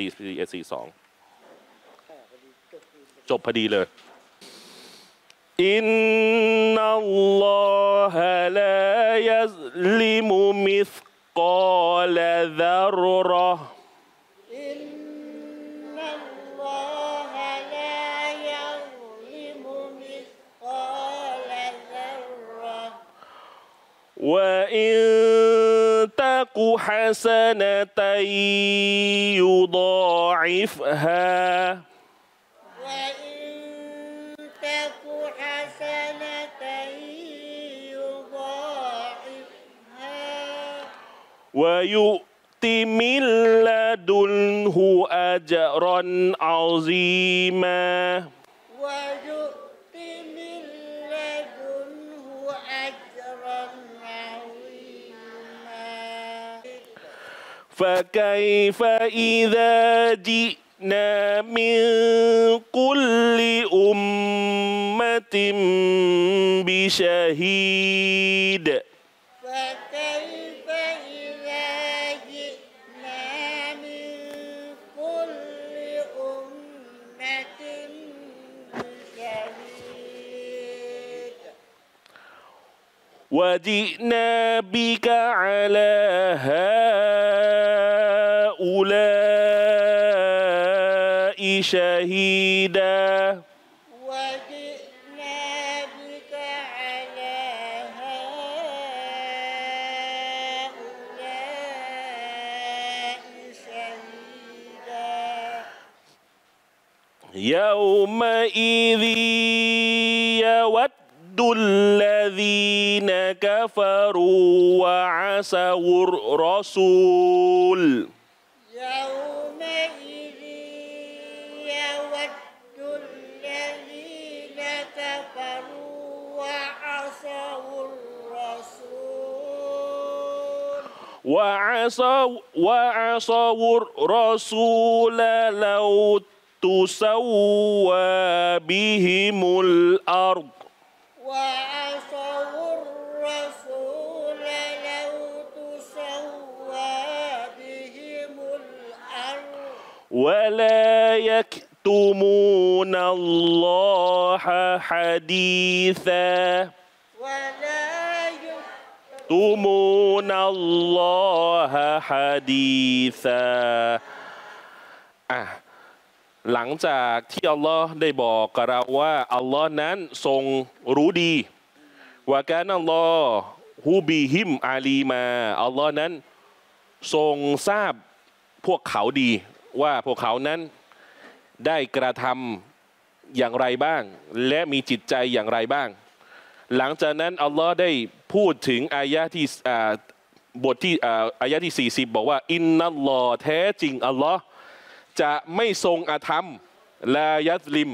41 42จบพอดีเลยอินนัลลอฮะลายัซลิมุมิสกาลซัรเราะห์وإن تك حسنة يضاعفها وإن تك حسنة يضاعفها ويؤت من لدنه أجرا عظيما فكيف إذا جئنا นามินกุลลิอุมมะติมบิชาฮีด فكيف إذا جئنا من كل أمة بشهيد وجئنا بك على هؤلاء شهيدا وجئنا بك على هؤلاء شهيدا يومئذ يود الذين كفروا وعصوا الرسول يومئذ يود الذين كفروا وعصوا الرسول وعصوا الرسول لو تسوى بهم الأرض وعصوا الرسول لو تسوى بهم الأرض ولا يكتمون الله حديثا ولا يكتمون الله حديثا หลังจากที่อัลลอฮ์ได้บอกกับเราว่าอัลลอฮ์นั้นทรงรู้ดีว่าการอัลลอฮ์ฮูบีฮิมอาลีมาอัลลอฮ์นั้นทรงทราบพวกเขาดีว่าพวกเขานั้นได้กระทำอย่างไรบ้างและมีจิตใจอย่างไรบ้างหลังจากนั้นอัลลอฮ์ได้พูดถึงอายะที่บทที่อายะที่40บอกว่าอินนัลลอฮ์แท้จริงอัลลอฮ์จะไม่ทรงอธรรมลายัซลิม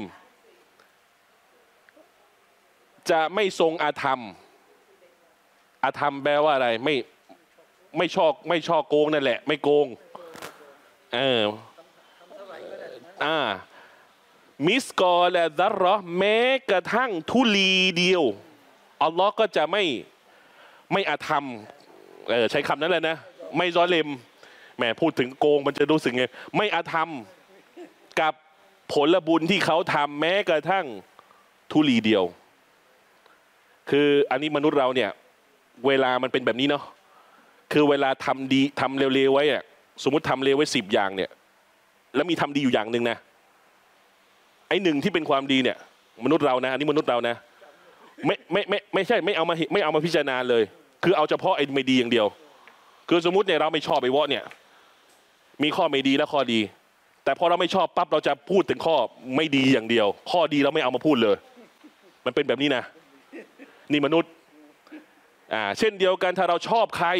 จะไม่ทรงอธรรมอธรรมแปลว่าอะไรไม่ชอบโกงนั่นแหละไม่โกงมิสกอและซัรเราะห์แม้กระทั่งทุลีเดียวอัลลอฮ์ก็จะไม่อธรรมใช้คำนั้นเลยนะไม่ซอเลมแหมพูดถึงโกงมันจะรู้สึกไงไม่อาธรรมกับผลบุญที่เขาทำแม้กระทั่งทุลีเดียวคืออันนี้มนุษย์เราเนี่ยเวลามันเป็นแบบนี้เนาะคือเวลาทำดีทำเร็วๆไว้อะสมมติทำเร็วไว้10 อย่างเนี่ยแล้วมีทำดีอยู่อย่างหนึ่งนะไอ้หนึ่งที่เป็นความดีเนี่ยมนุษย์เรานะอันนี้มนุษย์เรานะไม่ใช่ไม่เอามาพิจารณาเลยคือเอาเฉพาะไอ้ไม่ดีอย่างเดียวคือสมมุติเนี่ยเราไม่ชอบไอ้วะเนี่ยมีข้อไม่ดีและข้อดีแต่พอเราไม่ชอบปั๊บเราจะพูดถึงข้อไม่ดีอย่างเดียวข้อดีเราไม่เอามาพูดเลยมันเป็นแบบนี้นะนี่มนุษย์เช่นเดียวกันถ้าเราชอบใคร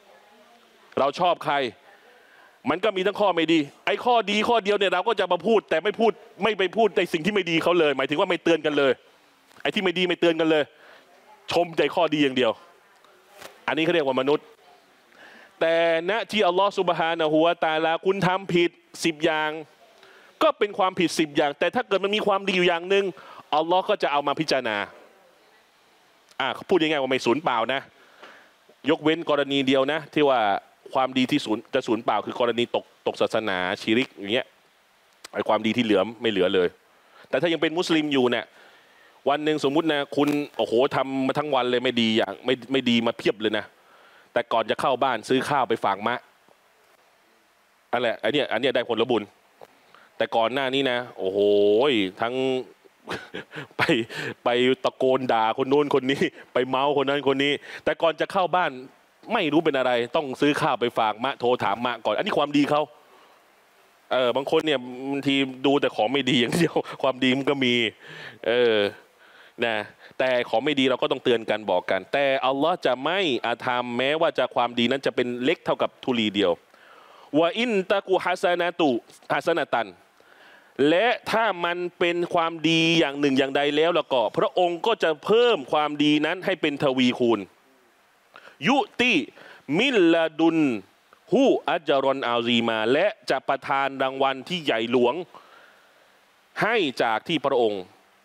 มันก็มีทั้งข้อไม่ดีไอ้ข้อดีข้อเดียวเนี่ยเราก็จะมาพูดแต่ไม่ไปพูดในสิ่งที่ไม่ดีเขาเลยหมายถึงว่าไม่เตือนกันเลยไอ้ที่ไม่ดีไม่เตือนกันเลยชมใจข้อดีอย่างเดียวอันนี้เขาเรียกว่ามนุษย์แต่ณที่อัลลอฮฺซุบฮานะฮูวะตะอาลาคุณทำผิด10 อย่างก็เป็นความผิด10 อย่างแต่ถ้าเกิดมันมีความดีอยู่อย่างหนึ่งอัลลอฮ์ก็จะเอามาพิจารณาพูดยังไงว่าไม่สูญเปล่านะยกเว้นกรณีเดียวนะที่ว่าความดีที่จะสูญเปล่าคือกรณีตกศาสนาชิริกอย่างเงี้ยไอ้ความดีที่เหลือไม่เหลือเลยแต่ถ้ายังเป็นมุสลิมอยู่เนี่ยวันหนึ่งสมมุตินะคุณโอ้โหทำมาทั้งวันเลยไม่ดีอย่างไม่ดีมาเพียบเลยนะแต่ก่อนจะเข้าบ้านซื้อข้าวไปฝากมะอะไรอันเนี้ยได้ผลบุญแต่ก่อนหน้านี้นะโอ้โหทั้ง ไปตะโกนด่าคนโน้นคนนี้ไปเมาคนนั้นคนนี้แต่ก่อนจะเข้าบ้านไม่รู้เป็นอะไรต้องซื้อข้าวไปฝากมะโทรถามมะก่อนอันนี้ความดีเขาบางคนเนี่ยบางทีดูแต่ของไม่ดีอย่างเดียวความดีมันก็มีนะแต่ของไม่ดีเราก็ต้องเตือนกันบอกกันแต่อัลลอฮ์จะไม่อาธรรมแม้ว่าจะความดีนั้นจะเป็นเล็กเท่ากับทุลีเดียวว่าอินตะกูฮัสนาตันและถ้ามันเป็นความดีอย่างหนึ่งอย่างใดแล้วก็พระองค์ก็จะเพิ่มความดีนั้นให้เป็นทวีคูณยุติมิลลาดุนฮูอัจรอนอาซีมาและจะประทานรางวัลที่ใหญ่หลวงให้จากที่พระองค์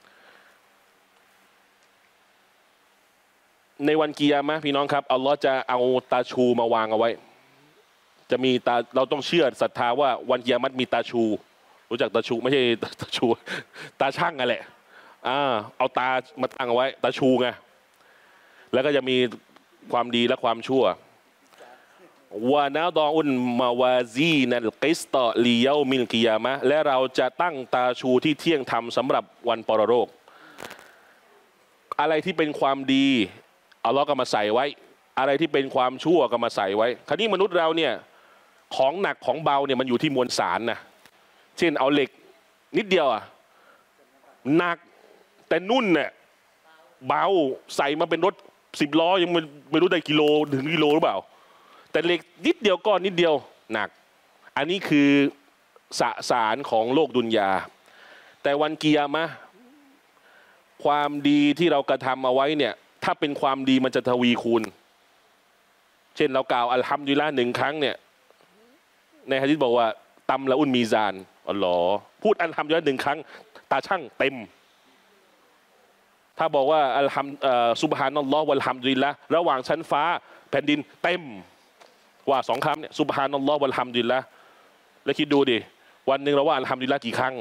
ในวันกิยามะห์พี่น้องครับอัลลอฮ์จะเอาตาชูมาวางเอาไว้จะมีตาเราต้องเชื่อศรัทธาว่าวันกิยามะห์มีตาชูรู้จักตาชูไม่ใช่ตาชูตาช่างนั่นแหละเอาตามาตั้งเอาไว้ตาชูไงแล้วก็จะมีความดีและความชั่ววานาดออุนมาวาซีนัลกิสตอลีเยามิลกิยามะและเราจะตั้งตาชูที่เที่ยงธรรมสำหรับวันปรโลกอะไรที่เป็นความดีอัลลอฮ์ก็มาใส่ไว้อะไรที่เป็นความชั่วก็มาใส่ไว้คราวนี้มนุษย์เราเนี่ยของหนักของเบาเนี่ยมันอยู่ที่มวลสารนะเช่นเอาเหล็กนิดเดียวหนักแต่นุ่นเนี่ยเบาใส่มาเป็นรถ10 ล้อยังไม่รู้ได้กิโลถึงกิโลหรือเปล่าแต่เหล็กนิดเดียวก้อนนิดเดียวหนักอันนี้คือสสารของโลกดุนยาแต่วันกิยามะห์ความดีที่เรากระทำเอาไว้เนี่ยถ้าเป็นความดีมันจะทวีคูณเช่นเรากล่าวอัลฮัมดุลิลละห์1 ครั้งเนี่ยในหะดีษบอกว่าตัมละอุนมีซานอัลลอฮ์พูดอัลฮัมดุลิลละห์1 ครั้งตาช่างเต็มถ้าบอกว่าอัลฮัมซุบฮานัลลอฮ์วัลฮัมดุลิลละห์ระหว่างชั้นฟ้าแผ่นดินเต็มว่า2 คำเนี่ยซุบฮานัลลอฮ์วัลฮัมดุลิลละห์แล้วคิดดูดิวันหนึ่งเราว่าอัลฮัมดุลิลละห์กี่ครั้ง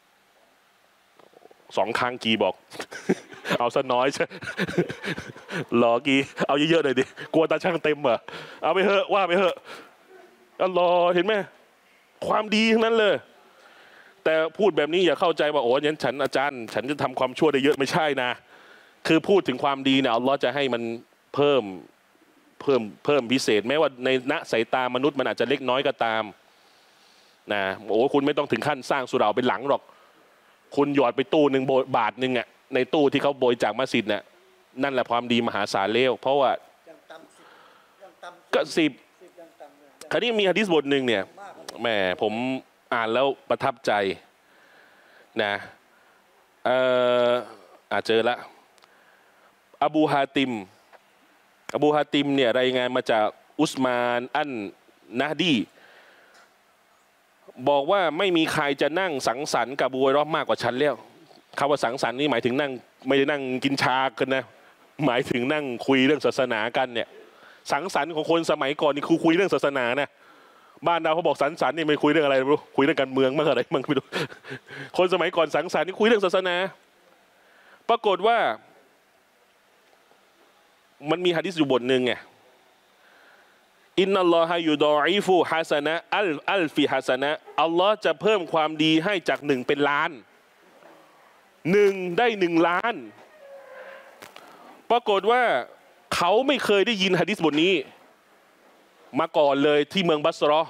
2 ครั้งกี่บอก เอาซะน้อยใช่หลอกี่เอาเยอะๆหน่อยดิกลัวตาช่างเต็มเหรอเอาไปเถอะว่าไปเถอะอัลลอฮ์เห็นไหมความดีทั้งนั้นเลยแต่พูดแบบนี้อย่าเข้าใจว่าโอ้ยฉันอาจารย์ฉันจะทำความชั่วได้เยอะไม่ใช่นะคือพูดถึงความดีเนี่ยอัลลอฮ์จะให้มันเพิ่มพิเศษแม้ว่าในณสายตามนุษย์มันอาจจะเล็กน้อยก็ตามนะโอ้คุณไม่ต้องถึงขั้นสร้างสุเหร่าเป็นหลังหรอกคุณหยอดไปตู้หนึ่งบาทหนึ่งอ่ะในตู้ที่เขาโบยจากมัสยิดเนี่ยนั่นแหละความดีมหาศาลเลวเพราะว่าก็10คราวนี้มีหะดีษบทหนึ่งเนี่ยแหมผมอ่านแล้วประทับใจนะเจอละอบูฮาติมเนี่ยรายงานมาจากอุสมานอันนะดีบอกว่าไม่มีใครจะนั่งสังสรรค์กับอบูฮุรอมากกว่าฉันแล้วคำว่าสังสรรค์นี่หมายถึงนั่งไม่ได้นั่งกินชากันนะหมายถึงนั่งคุยเรื่องศาสนากันเนี่ยสังสรรค์ของคนสมัยก่อนนี่คือคุยเรื่องศาสนานะบ้านเราเขาบอกสังสรรค์นี่ไม่คุยเรื่องอะไรไม่รู้คุยเรื่องการเมืองมั่งอะไรมั่งไม่รู้คนสมัยก่อนสังสรรค์นี่คุยเรื่องศาสนาปรากฏว่ามันมีหะดีษอยู่บทหนึ่งไงอินนัลลอฮะยูดออิฟูฮัสนะอัลฟิฮัสนะอัลลอฮ์จะเพิ่มความดีให้จาก1เป็นล้าน1ได้1 ล้านปรากฏว่าเขาไม่เคยได้ยินหะดีษบทนี้มาก่อนเลยที่เมืองบัสเราะห์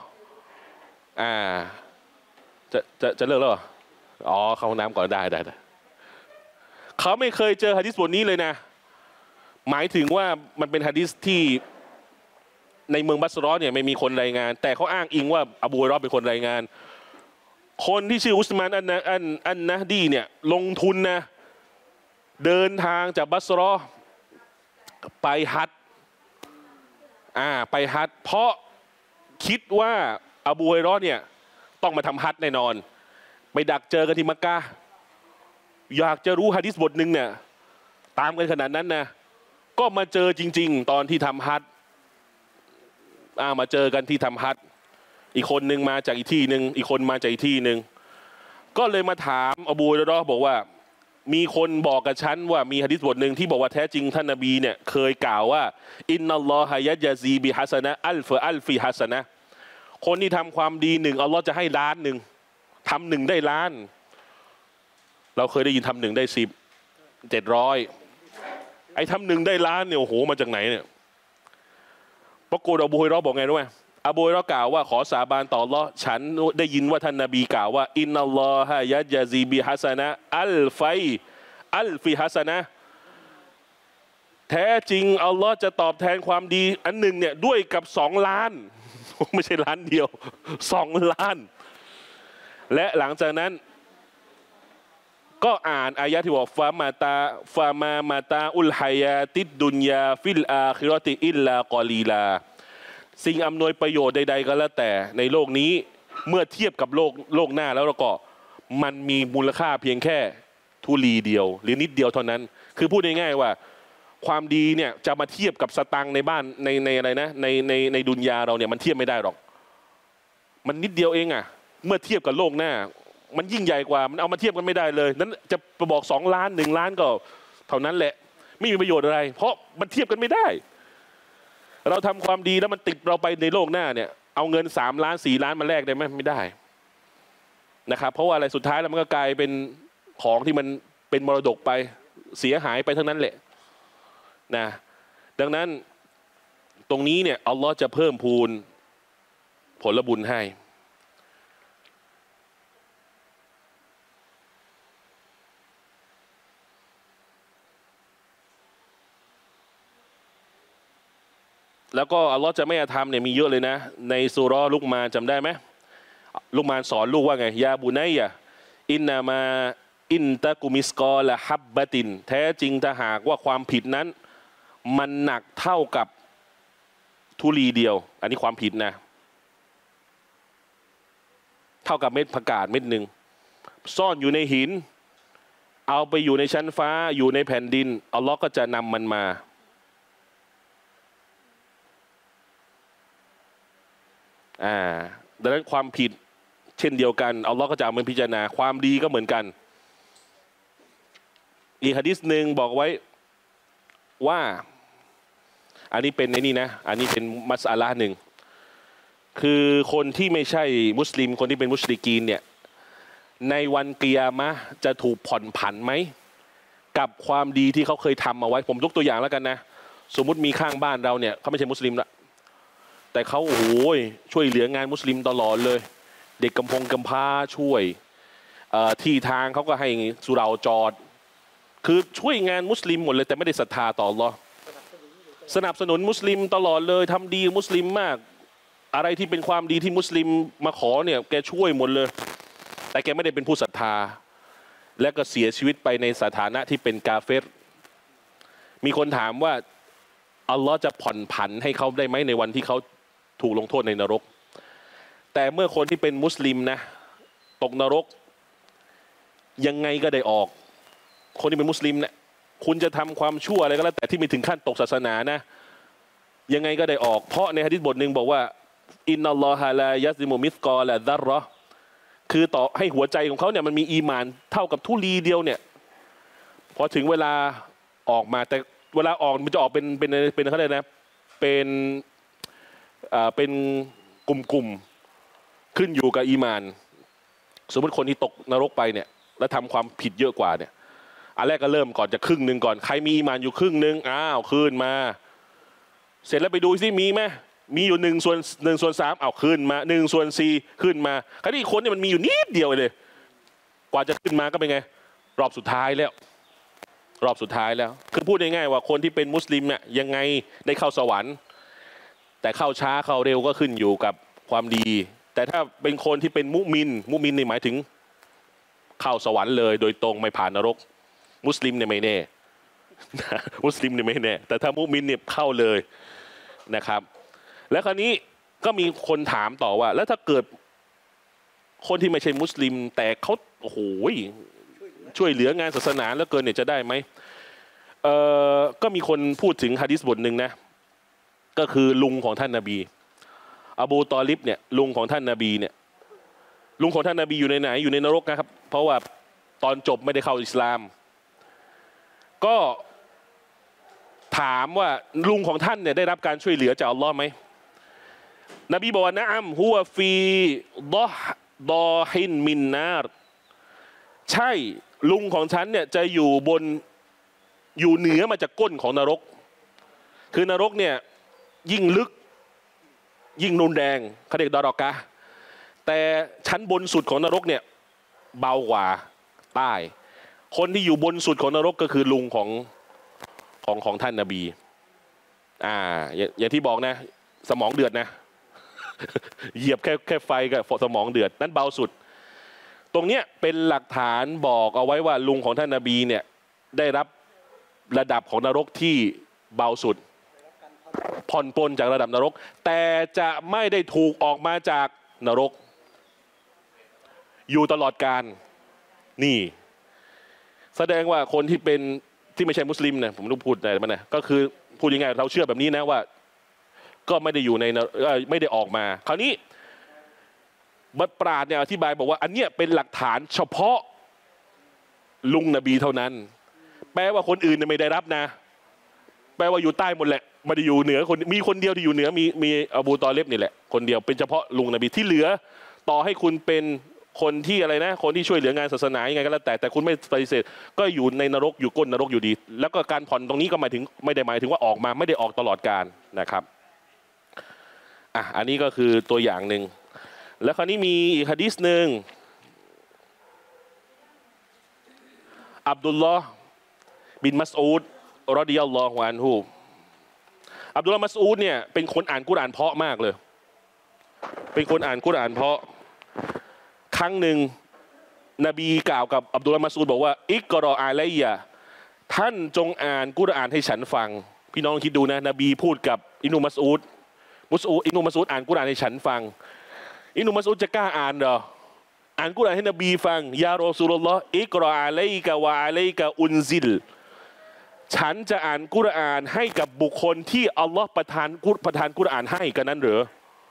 จะเลิกแล้วเหรออ๋อเข้าห้องน้ำก่อนได้เขาไม่เคยเจอหะดีษบทนี้เลยนะหมายถึงว่ามันเป็นหะดีษที่ในเมืองบัสเราะห์เนี่ยไม่มีคนรายงานแต่เขาอ้างอิงว่าอบูฮุรอเราะห์เป็นคนรายงานคนที่ชื่ออุสมานอันนะดีเนี่ยลงทุนนะเดินทางจากบัสเราะห์ไปฮัจญ์ไปฮัจญ์เพราะคิดว่าอบูฮุรอเราะห์เนี่ยต้องมาทำฮัจญ์แน่นอนไปดักเจอกันที่มักกะห์อยากจะรู้หะดีษบทหนึ่งเนี่ยตามกันขนาดนั้นนะก็มาเจอจริงๆตอนที่ทำฮัจญ์มาเจอกันที่ทำฮัจญ์อีกคนหนึ่งมาจากอีกที่หนึ่งอีกคนมาจากอีกที่หนึ่งก็เลยมาถามอบูฮุรเราะห์บอกว่ามีคนบอกกับฉันว่ามีหะดีษบทหนึ่งที่บอกว่าแท้จริงท่านนบีเนี่ยเคยกล่าวว่าอินนัลลอฮะยัจซีบิฮัสนะอัลฟิฮัสนะคนที่ทำความดี1อัลลอฮ์จะให้ล้านหนึ่งทำ1ได้ล้านเราเคยได้ยินทำ1ได้10 700ไอ้ทำ1ได้ล้านเนี่ยโอ้โหมาจากไหนเนี่ยปรากฏอบูฮุรเราะห์บอกไงรู้ไหมอบูฮุรเราะห์กล่าวว่าขอสาบานต่ออัลเลาะห์ฉันได้ยินว่าท่านนบีกล่าวว่าอินนัลลอฮะยัจซีบิฮัสนะอัลฟิฮัสนะแท้จริงอัลลอฮ์จะตอบแทนความดีอันหนึ่งเนี่ยด้วยกับ2 ล้านไม่ใช่ล้านเดียว2 ล้านและหลังจากนั้นก็อ่านอายะที่บอกฟามาตาอุลฮายาติดดุนยาฟิลอาคิเราะติอิลลากอลีลาสิ่งอำนวยประโยชน์ใดๆก็แล้วแต่ในโลกนี้เมื่อเทียบกับโลกหน้าแล้วก็มันมีมูลค่าเพียงแค่ทุลีเดียวหรือนิดเดียวเท่านั้นคือพูดง่ายๆว่าความดีเนี่ยจะมาเทียบกับสตังค์ในบ้านในอะไรนะในดุนยาเราเนี่ยมันเทียบไม่ได้หรอกมันนิดเดียวเองอะเมื่อเทียบกับโลกหน้ามันยิ่งใหญ่กว่ามันเอามาเทียบกันไม่ได้เลยนั้นจะบอก2 ล้าน1 ล้านก็เท่านั้นแหละไม่มีประโยชน์อะไรเพราะมันเทียบกันไม่ได้เราทำความดีแล้วมันติดเราไปในโลกหน้าเนี่ยเอาเงิน3 ล้าน4 ล้านมาแลกได้ไหมไม่ได้นะครับเพราะว่าอะไรสุดท้ายแล้วมันก็กลายเป็นของที่มันเป็นมรดกไปเสียหายไปทั้งนั้นแหละนะดังนั้นตรงนี้เนี่ยอัลลอฮ์จะเพิ่มพูนผลบุญให้แล้วก็อัลลอฮ์จะไม่อาธรรมเนี่ยมีเยอะเลยนะในซูเราะห์ลุกมานจำได้ไหมลุกมานสอนลูกว่าไงยาบุนัยยะอินนามาอินตะกุมิสกอละฮับบะตินแท้จริงถ้าหากว่าความผิดนั้นมันหนักเท่ากับทุลีเดียวอันนี้ความผิดนะเท่ากับเม็ดผักกาดเม็ดหนึ่งซ่อนอยู่ในหินเอาไปอยู่ในชั้นฟ้าอยู่ในแผ่นดินอัลลอฮ์ก็จะนำมันมาดังนั้นความผิดเช่นเดียวกันอัลลอฮ์ก็จะเอามาพิจารณาความดีก็เหมือนกันอีกหะดีษหนึ่งบอกไว้ว่าอันนี้เป็นในนี่นะอันนี้เป็นมัสอะละห์หนึ่งคือคนที่ไม่ใช่มุสลิมคนที่เป็นมุชริกีนเนี่ยในวันกิยามะห์จะถูกผ่อนผันไหมกับความดีที่เขาเคยทำเอาไว้ผมยกตัวอย่างแล้วกันนะสมมุติมีข้างบ้านเราเนี่ยเขาไม่ใช่มุสลิมละแต่เขาโอ้โหช่วยเหลืองานมุสลิมตลอดเลยเด็กกำพร้าช่วยที่ทางเขาก็ให้สุเหร่าจอดคือช่วยงานมุสลิมหมดเลยแต่ไม่ได้ศรัทธาต่ออัลเลาะห์สนับสนุนมุสลิมตลอดเลยทำดีมุสลิมมากอะไรที่เป็นความดีที่มุสลิมมาขอเนี่ยแกช่วยหมดเลยแต่แกไม่ได้เป็นผู้ศรัทธาและก็เสียชีวิตไปในสถานะที่เป็นกาเฟรมีคนถามว่าอัลลอฮ์จะผ่อนผันให้เขาได้ไหมในวันที่เขาถูกลงโทษในนรกแต่เมื่อคนที่เป็นมุสลิมนะตกนรกยังไงก็ได้ออกคนที่เป็นมุสลิมเนี่ยคุณจะทำความชั่วอะไรก็แล้วแต่ที่ไม่ถึงขั้นตกศาสนานะยังไงก็ได้ออกเพราะในหะดีษบทหนึ่งบอกว่าอินนัลลอฮะลายัซิมุมิสกอละซัรเราะห์คือต่อให้หัวใจของเขาเนี่ยมันมีอีหม่านเท่ากับทุลีเดียวเนี่ยพอถึงเวลาออกมาแต่เวลาออกมันจะออกเป็นเขาเรียกนะเป็นกลุ่มขึ้นอยู่กับอีหม่านสมมติคนที่ตกนรกไปเนี่ยแล้วทำความผิดเยอะกว่าเนี่ยอันแรกก็เริ่มก่อนจะครึ่งหนึ่งก่อนใครมีอีหม่านอยู่ครึ่งหนึ่งขึ้นมาเสร็จแล้วไปดูซิมีไหมมีอยู่1/3เอาขึ้นมา1/4ขึ้นมาคราวนี้คนเนี่ยมันมีอยู่นิดเดียวเลยกว่าจะขึ้นมาก็เป็นไงรอบสุดท้ายแล้วคือพูดง่ายๆว่าคนที่เป็นมุสลิมเนี่ยยังไงได้เข้าสวรรค์แต่เข้าช้าเข้าเร็วก็ขึ้นอยู่กับความดีแต่ถ้าเป็นคนที่เป็นมุมินนี่หมายถึงเข้าสวรรค์เลยโดยตรงไม่ผ่านนรกมุสลิมเนี่ยไม่แน่มุสลิมเนี่ยไม่แน่แต่ถ้ามุมินเนี่ยเข้าเลยนะครับแล้วคราวนี้ก็มีคนถามต่อว่าแล้วถ้าเกิดคนที่ไม่ใช่มุสลิมแต่เขาโอ้โหช่วยเหลืองานศาสนาแล้วเกินเนี่ยจะได้ไหมก็มีคนพูดถึงหะดีษบทหนึ่งนะก็คือลุงของท่านนบีอบูตอลิบเนี่ยลุงของท่านนบีเนี่ยลุงของท่านนบีอยู่ในไหนอยู่ในนรกนะครับเพราะว่าตอนจบไม่ได้เข้าอิสลามก็ถามว่าลุงของท่านเนี่ยได้รับการช่วยเหลือจากอัลลอฮ์ไหมนบีบอกว่านะอัมฮุวฟีดอฮินมินนาร์ใช่ลุงของฉันเนี่ยจะอยู่เหนือมาจากก้นของนรกคือนรกเนี่ยยิ่งลึกยิ่งรุนแรงเขาเรียกดารอกะแต่ชั้นบนสุดของนรกเนี่ยเบากว่าใต้คนที่อยู่บนสุดของนรกก็คือลุงของท่านนบีอย่างที่บอกนะสมองเดือดนะเหยียบแค่ไฟกับสมองเดือดนั้นเบาสุดตรงเนี้ยเป็นหลักฐานบอกเอาไว้ว่าลุงของท่านนบีเนี่ยได้รับระดับของนรกที่เบาสุดผ่อนปลนจากระดับนรกแต่จะไม่ได้ถูกออกมาจากนรกอยู่ตลอดกาลนี่แสดงว่าคนที่เป็นที่ไม่ใช่มุสลิมเนี่ยผมต้องพูดอะไรมันนะก็คือพูดยังไงเราเชื่อแบบนี้นะว่าก็ไม่ได้อยู่ในไม่ได้ออกมาคราวนี้บัดปราชญ์เนี่ยอธิบายบอกว่าอันเนี้ยเป็นหลักฐานเฉพาะลุงนบีเท่านั้นแปลว่าคนอื่นเนี่ยไม่ได้รับนะแปลว่าอยู่ใต้หมดแหละไม่ได้อยู่เหนือคนมีคนเดียวที่อยู่เหนือมีอบูตอเลบนี่แหละคนเดียวเป็นเฉพาะลุงนบีที่เหลือต่อให้คุณเป็นคนที่อะไรนะคนที่ช่วยเหลืองานศาสนายังไงก็แล้วแต่คุณไม่ปฏิเสธก็อยู่ในนรกอยู่ก้นนรกอยู่ดี แล้วก็การผ่อนตรงนี้ก็หมายถึงไม่ได้หมายถึงว่าออกมาไม่ได้ออกตลอดกาลนะครับอันนี้ก็คือตัวอย่างหนึ่งแล้วคราวนี้มีอีกหะดีษหนึ่งอับดุลลอฮ์บินมัสอูดรอฎิยัลลอฮุอันฮุอับดุลลอฮ์มัสอูดเนี่ยเป็นคนอ่านกุรอานเพราะมากเลยเป็นคนอ่านกุรอานเพราะครั้งหนึ่งนบีกล่าวกับอับดุลลอฮ์มัสอูดบอกว่าอิกรออะลัยยะท่านจงอ่านกุรอานให้ฉันฟังพี่น้องคิดดูนะนบีพูดกับอิบนุมัสอูดอิบนุมัสอูดอ่านกุรอานให้ฉันฟังอิบนุมัสอูดจะกล้าอ่านเหรออ่านกุรอานให้นบีฟังยารอซูลุลลอฮ์อิกรออะลัยกะวะอะลัยกะอุนซิลฉันจะอ่านกุรอานให้กับบุคคลที่อัลลอฮ์ประทานกุรอานให้กันนั้นหรือ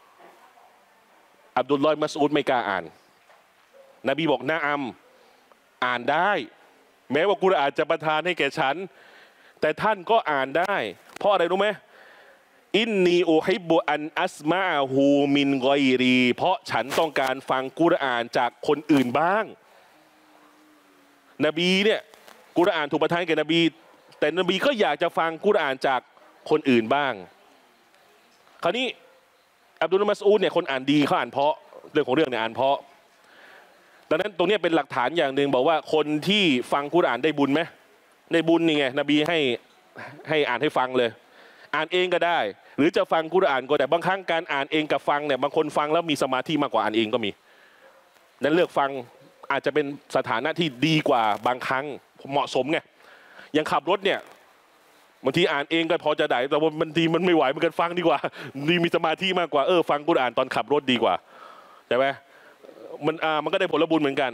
อับดุลลอฮ์มัสอูดไม่กล้าอ่านนบีบอกนะอัมอ่านได้แม้ว่ากุรอานจะประทานให้แก่ฉันแต่ท่านก็อ่านได้เพราะอะไรรู้ไหมอินนีอูฮิบุอันอัสมาฮูมินกอยรีเพราะฉันต้องการฟังกุรอานจากคนอื่นบ้างนบีเนี่ยกุรอานถูกประทานแก่นบีแต่นบีก็อยากจะฟังกุรอานจากคนอื่นบ้างคราวนี้อับดุลมัสอูดเนี่ยคนอ่านดีเขาอ่านเพราะเรื่องของเรื่องเนี่ยอ่านเพราะดังนั้นตรงนี้เป็นหลักฐานอย่างหนึ่งบอกว่าคนที่ฟังกุรอานได้บุญไหมได้บุญนี่ไงนบีให้อ่านให้ฟังเลยอ่านเองก็ได้หรือจะฟังกุรอานก็ได้บางครั้งการอ่านเองกับฟังเนี่ยบางคนฟังแล้วมีสมาธิมากกว่าอ่านเองก็มีนั้นเลือกฟังอาจจะเป็นสถานะที่ดีกว่าบางครั้งเหมาะสมไงยังขับรถเนี่ยบางทีอ่านเองก็พอจะได้แต่ว่าบางทีมันไม่ไหวเหมือนกันฟังดีกว่าดีมีสมาธิมากกว่าฟังกุรอานตอนขับรถดีกว่าใช่ไหมมันก็ได้ผลบุญเหมือนกัน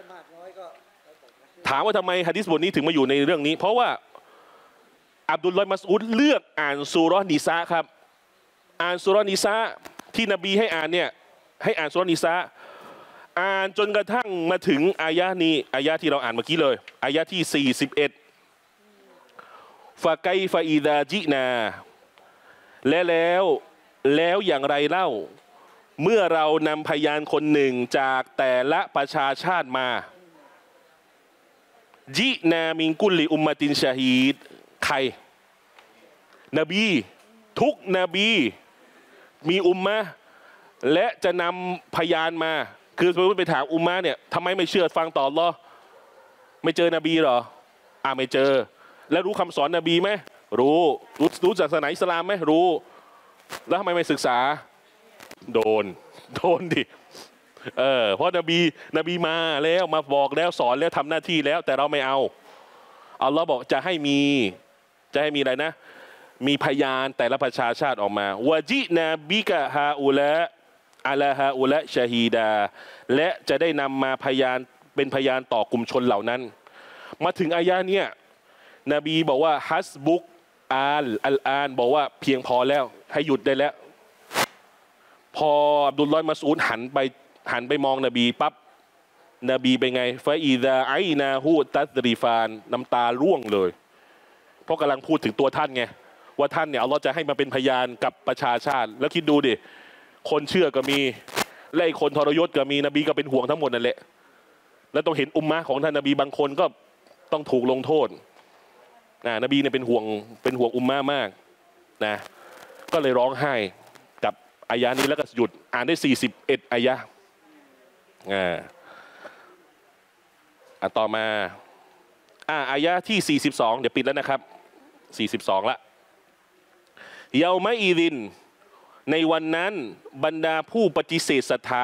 ถามว่าทำไมหะดีษบทนี้ถึงมาอยู่ในเรื่องนี้เพราะว่าอับดุลลอฮ์มัสอูดเลือกอ่านซูเราะห์นิสาครับอ่านซูเราะห์นิสาที่นบีให้อ่านเนี่ยให้อ่านซูเราะห์นิสาอ่านจนกระทั่งมาถึงอายะนี้อายะที่เราอ่านเมื่อกี้เลยอายะที่41ฟะไกฟะอิซาจินาแล้วอย่างไรเล่าเมื่อเรานำพยานคนหนึ่งจากแต่ละประชาชาติมาจินามิงกุลลิอุมมะตินชะฮีดใครนบีทุกนบีมีอุมมะและจะนำพยานมาคือสมมติไปถามอุมมะเนี่ยทำไมไม่เชื่อฟังต่ออัลเลาะห์ไม่เจอนบีหรอไม่เจอแล้วรู้คำสอนนบีไหมรู้ศาสนาอิสลามไหมรู้แล้วทำไมไม่ศึกษาโดนดิเพราะนบีมาแล้วมาบอกแล้วสอนแล้วทำหน้าที่แล้วแต่เราไม่เอาอัลลอฮ์บอกจะให้มีอะไรนะมีพยานแต่ละประชาชาติออกมาวะจินาบิกะฮาอุละอะลาฮาอุละชะฮีดาและจะได้นำมาเป็นพยานต่อกลุ่มชนเหล่านั้นมาถึงอายะเนี้ยนบีบอกว่าฮัสบุกอัลอานบอกว่าเพียงพอแล้วให้หยุดได้แล้วพออับดุลลอฮ์มัสอูดหันไปมองนบีปั๊บนบีเป็นไงฟาอิซาไอนาฮูตัสริฟานน้ำตาร่วงเลยเพราะกำลังพูดถึงตัวท่านไงว่าท่านเนี่ยอัลลอฮ์จะให้มาเป็นพยานกับประชาชาติแล้วคิดดูดิคนเชื่อก็มีและคนทรยศก็มีนบีก็เป็นห่วงทั้งหมดนั่นแหละแล้วต้องเห็นอุมมะของท่านนบีบางคนก็ต้องถูกลงโทษนบีเนี่ยเป็นห่วงอุมมะมากนะก็เลยร้องไห้กับอายะนี้แล้วก็หยุดอ่านได้41อายะต่อมาอายะที่42เดี๋ยวปิดแล้วนะครับ42ละเยามาอีดินในวันนั้นบรรดาผู้ปฏิเสธศรัทธา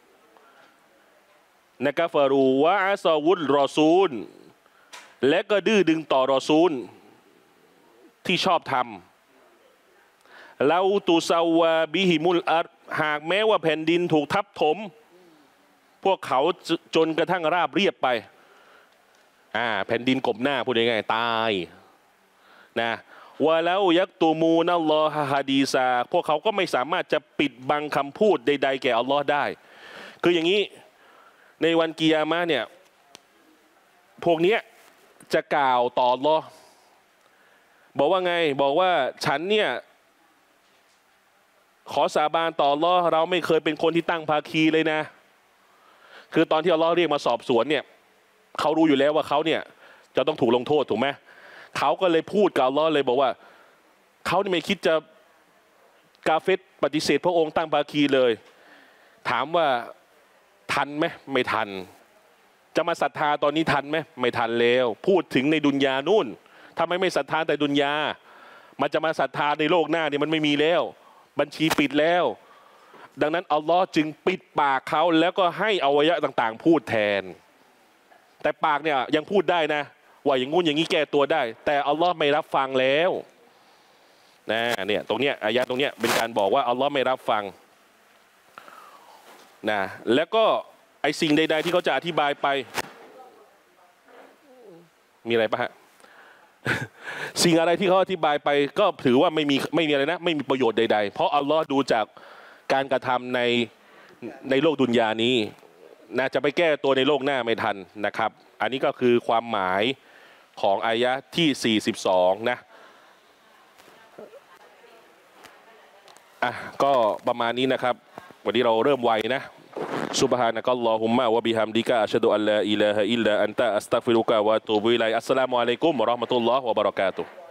นะกะฟารูวะอาซาวุลรอซูลและก็ดื้อดึงต่อรอซูลที่ชอบทลาตุซาวาบิฮิมุลอัรหากแม้ว่าแผ่นดินถูกทับถมพวกเขาจนกระทั่งราบเรียบไปแผ่นดินกบหน้าพูดง่ายๆตายนะวะแล้วยักตูมูนัลลอฮะฮะดีซาพวกเขาก็ไม่สามารถจะปิดบังคำพูดใดๆแก่อัลลอฮ์ได้คืออย่างนี้ในวันกิยามะห์เนี่ยพวกเนี้ยจะกล่าวต่ออัลลอฮ์บอกว่าไงบอกว่าฉันเนี่ยขอสาบานต่ออัลลอฮ์เราไม่เคยเป็นคนที่ตั้งภาคีเลยนะคือตอนที่อัลลอฮ์เรียกมาสอบสวนเนี่ยเขารู้อยู่แล้วว่าเขาเนี่ยจะต้องถูกลงโทษถูกไหมเขาก็เลยพูดกับอัลลอฮ์เลยบอกว่าเขาไม่คิดจะกาเฟรปฏิเสธพระองค์ตั้งภาคีเลยถามว่าทันไหมไม่ทันจะมาศรัทธาตอนนี้ทันไหมไม่ทันแล้วพูดถึงในดุนยานู่นทำไมไม่ศรัทธาแต่ดุนยามันจะมาศรัทธาในโลกหน้าเนี่ยมันไม่มีแล้วบัญชีปิดแล้วดังนั้นอัลลอฮ์จึงปิดปากเขาแล้วก็ให้อวัยวะต่างๆพูดแทนแต่ปากเนี่ยยังพูดได้นะว่าอย่างงู้นอย่างนี้แก้ตัวได้แต่อัลลอฮ์ไม่รับฟังแล้วนะเนี่ยตรงเนี้ยอายะตรงเนี้ยเป็นการบอกว่าอัลลอฮ์ไม่รับฟังนะแล้วก็ไอสิ่งใดๆที่เขาจะอธิบายไปมีอะไรปะฮะ สิ่งอะไรที่เขาอธิบายไปก็ถือว่าไม่มีอะไรนะไม่มีประโยชน์ใดๆเพราะอัลลอฮ์ดูจากการกระทำในโลกดุนยานี้นะจะไปแก้ตัวในโลกหน้าไม่ทันนะครับอันนี้ก็คือความหมายของอายะที่42นะก็ประมาณนี้นะครับวันนี้เราเริ่มไวนะซุบฮานะกัลลอฮุมมะวะบิฮัมดิกะอัชฮะดุอัลลาอิลาฮะอิลลัลลอฮอันตะอัสตัฆฟิรุกะวะอะตูบุอิลัยอัสสลามุอะลัยกุมวะเราะห์มะตุลลอฮ์วะบะเราะกาตุฮ์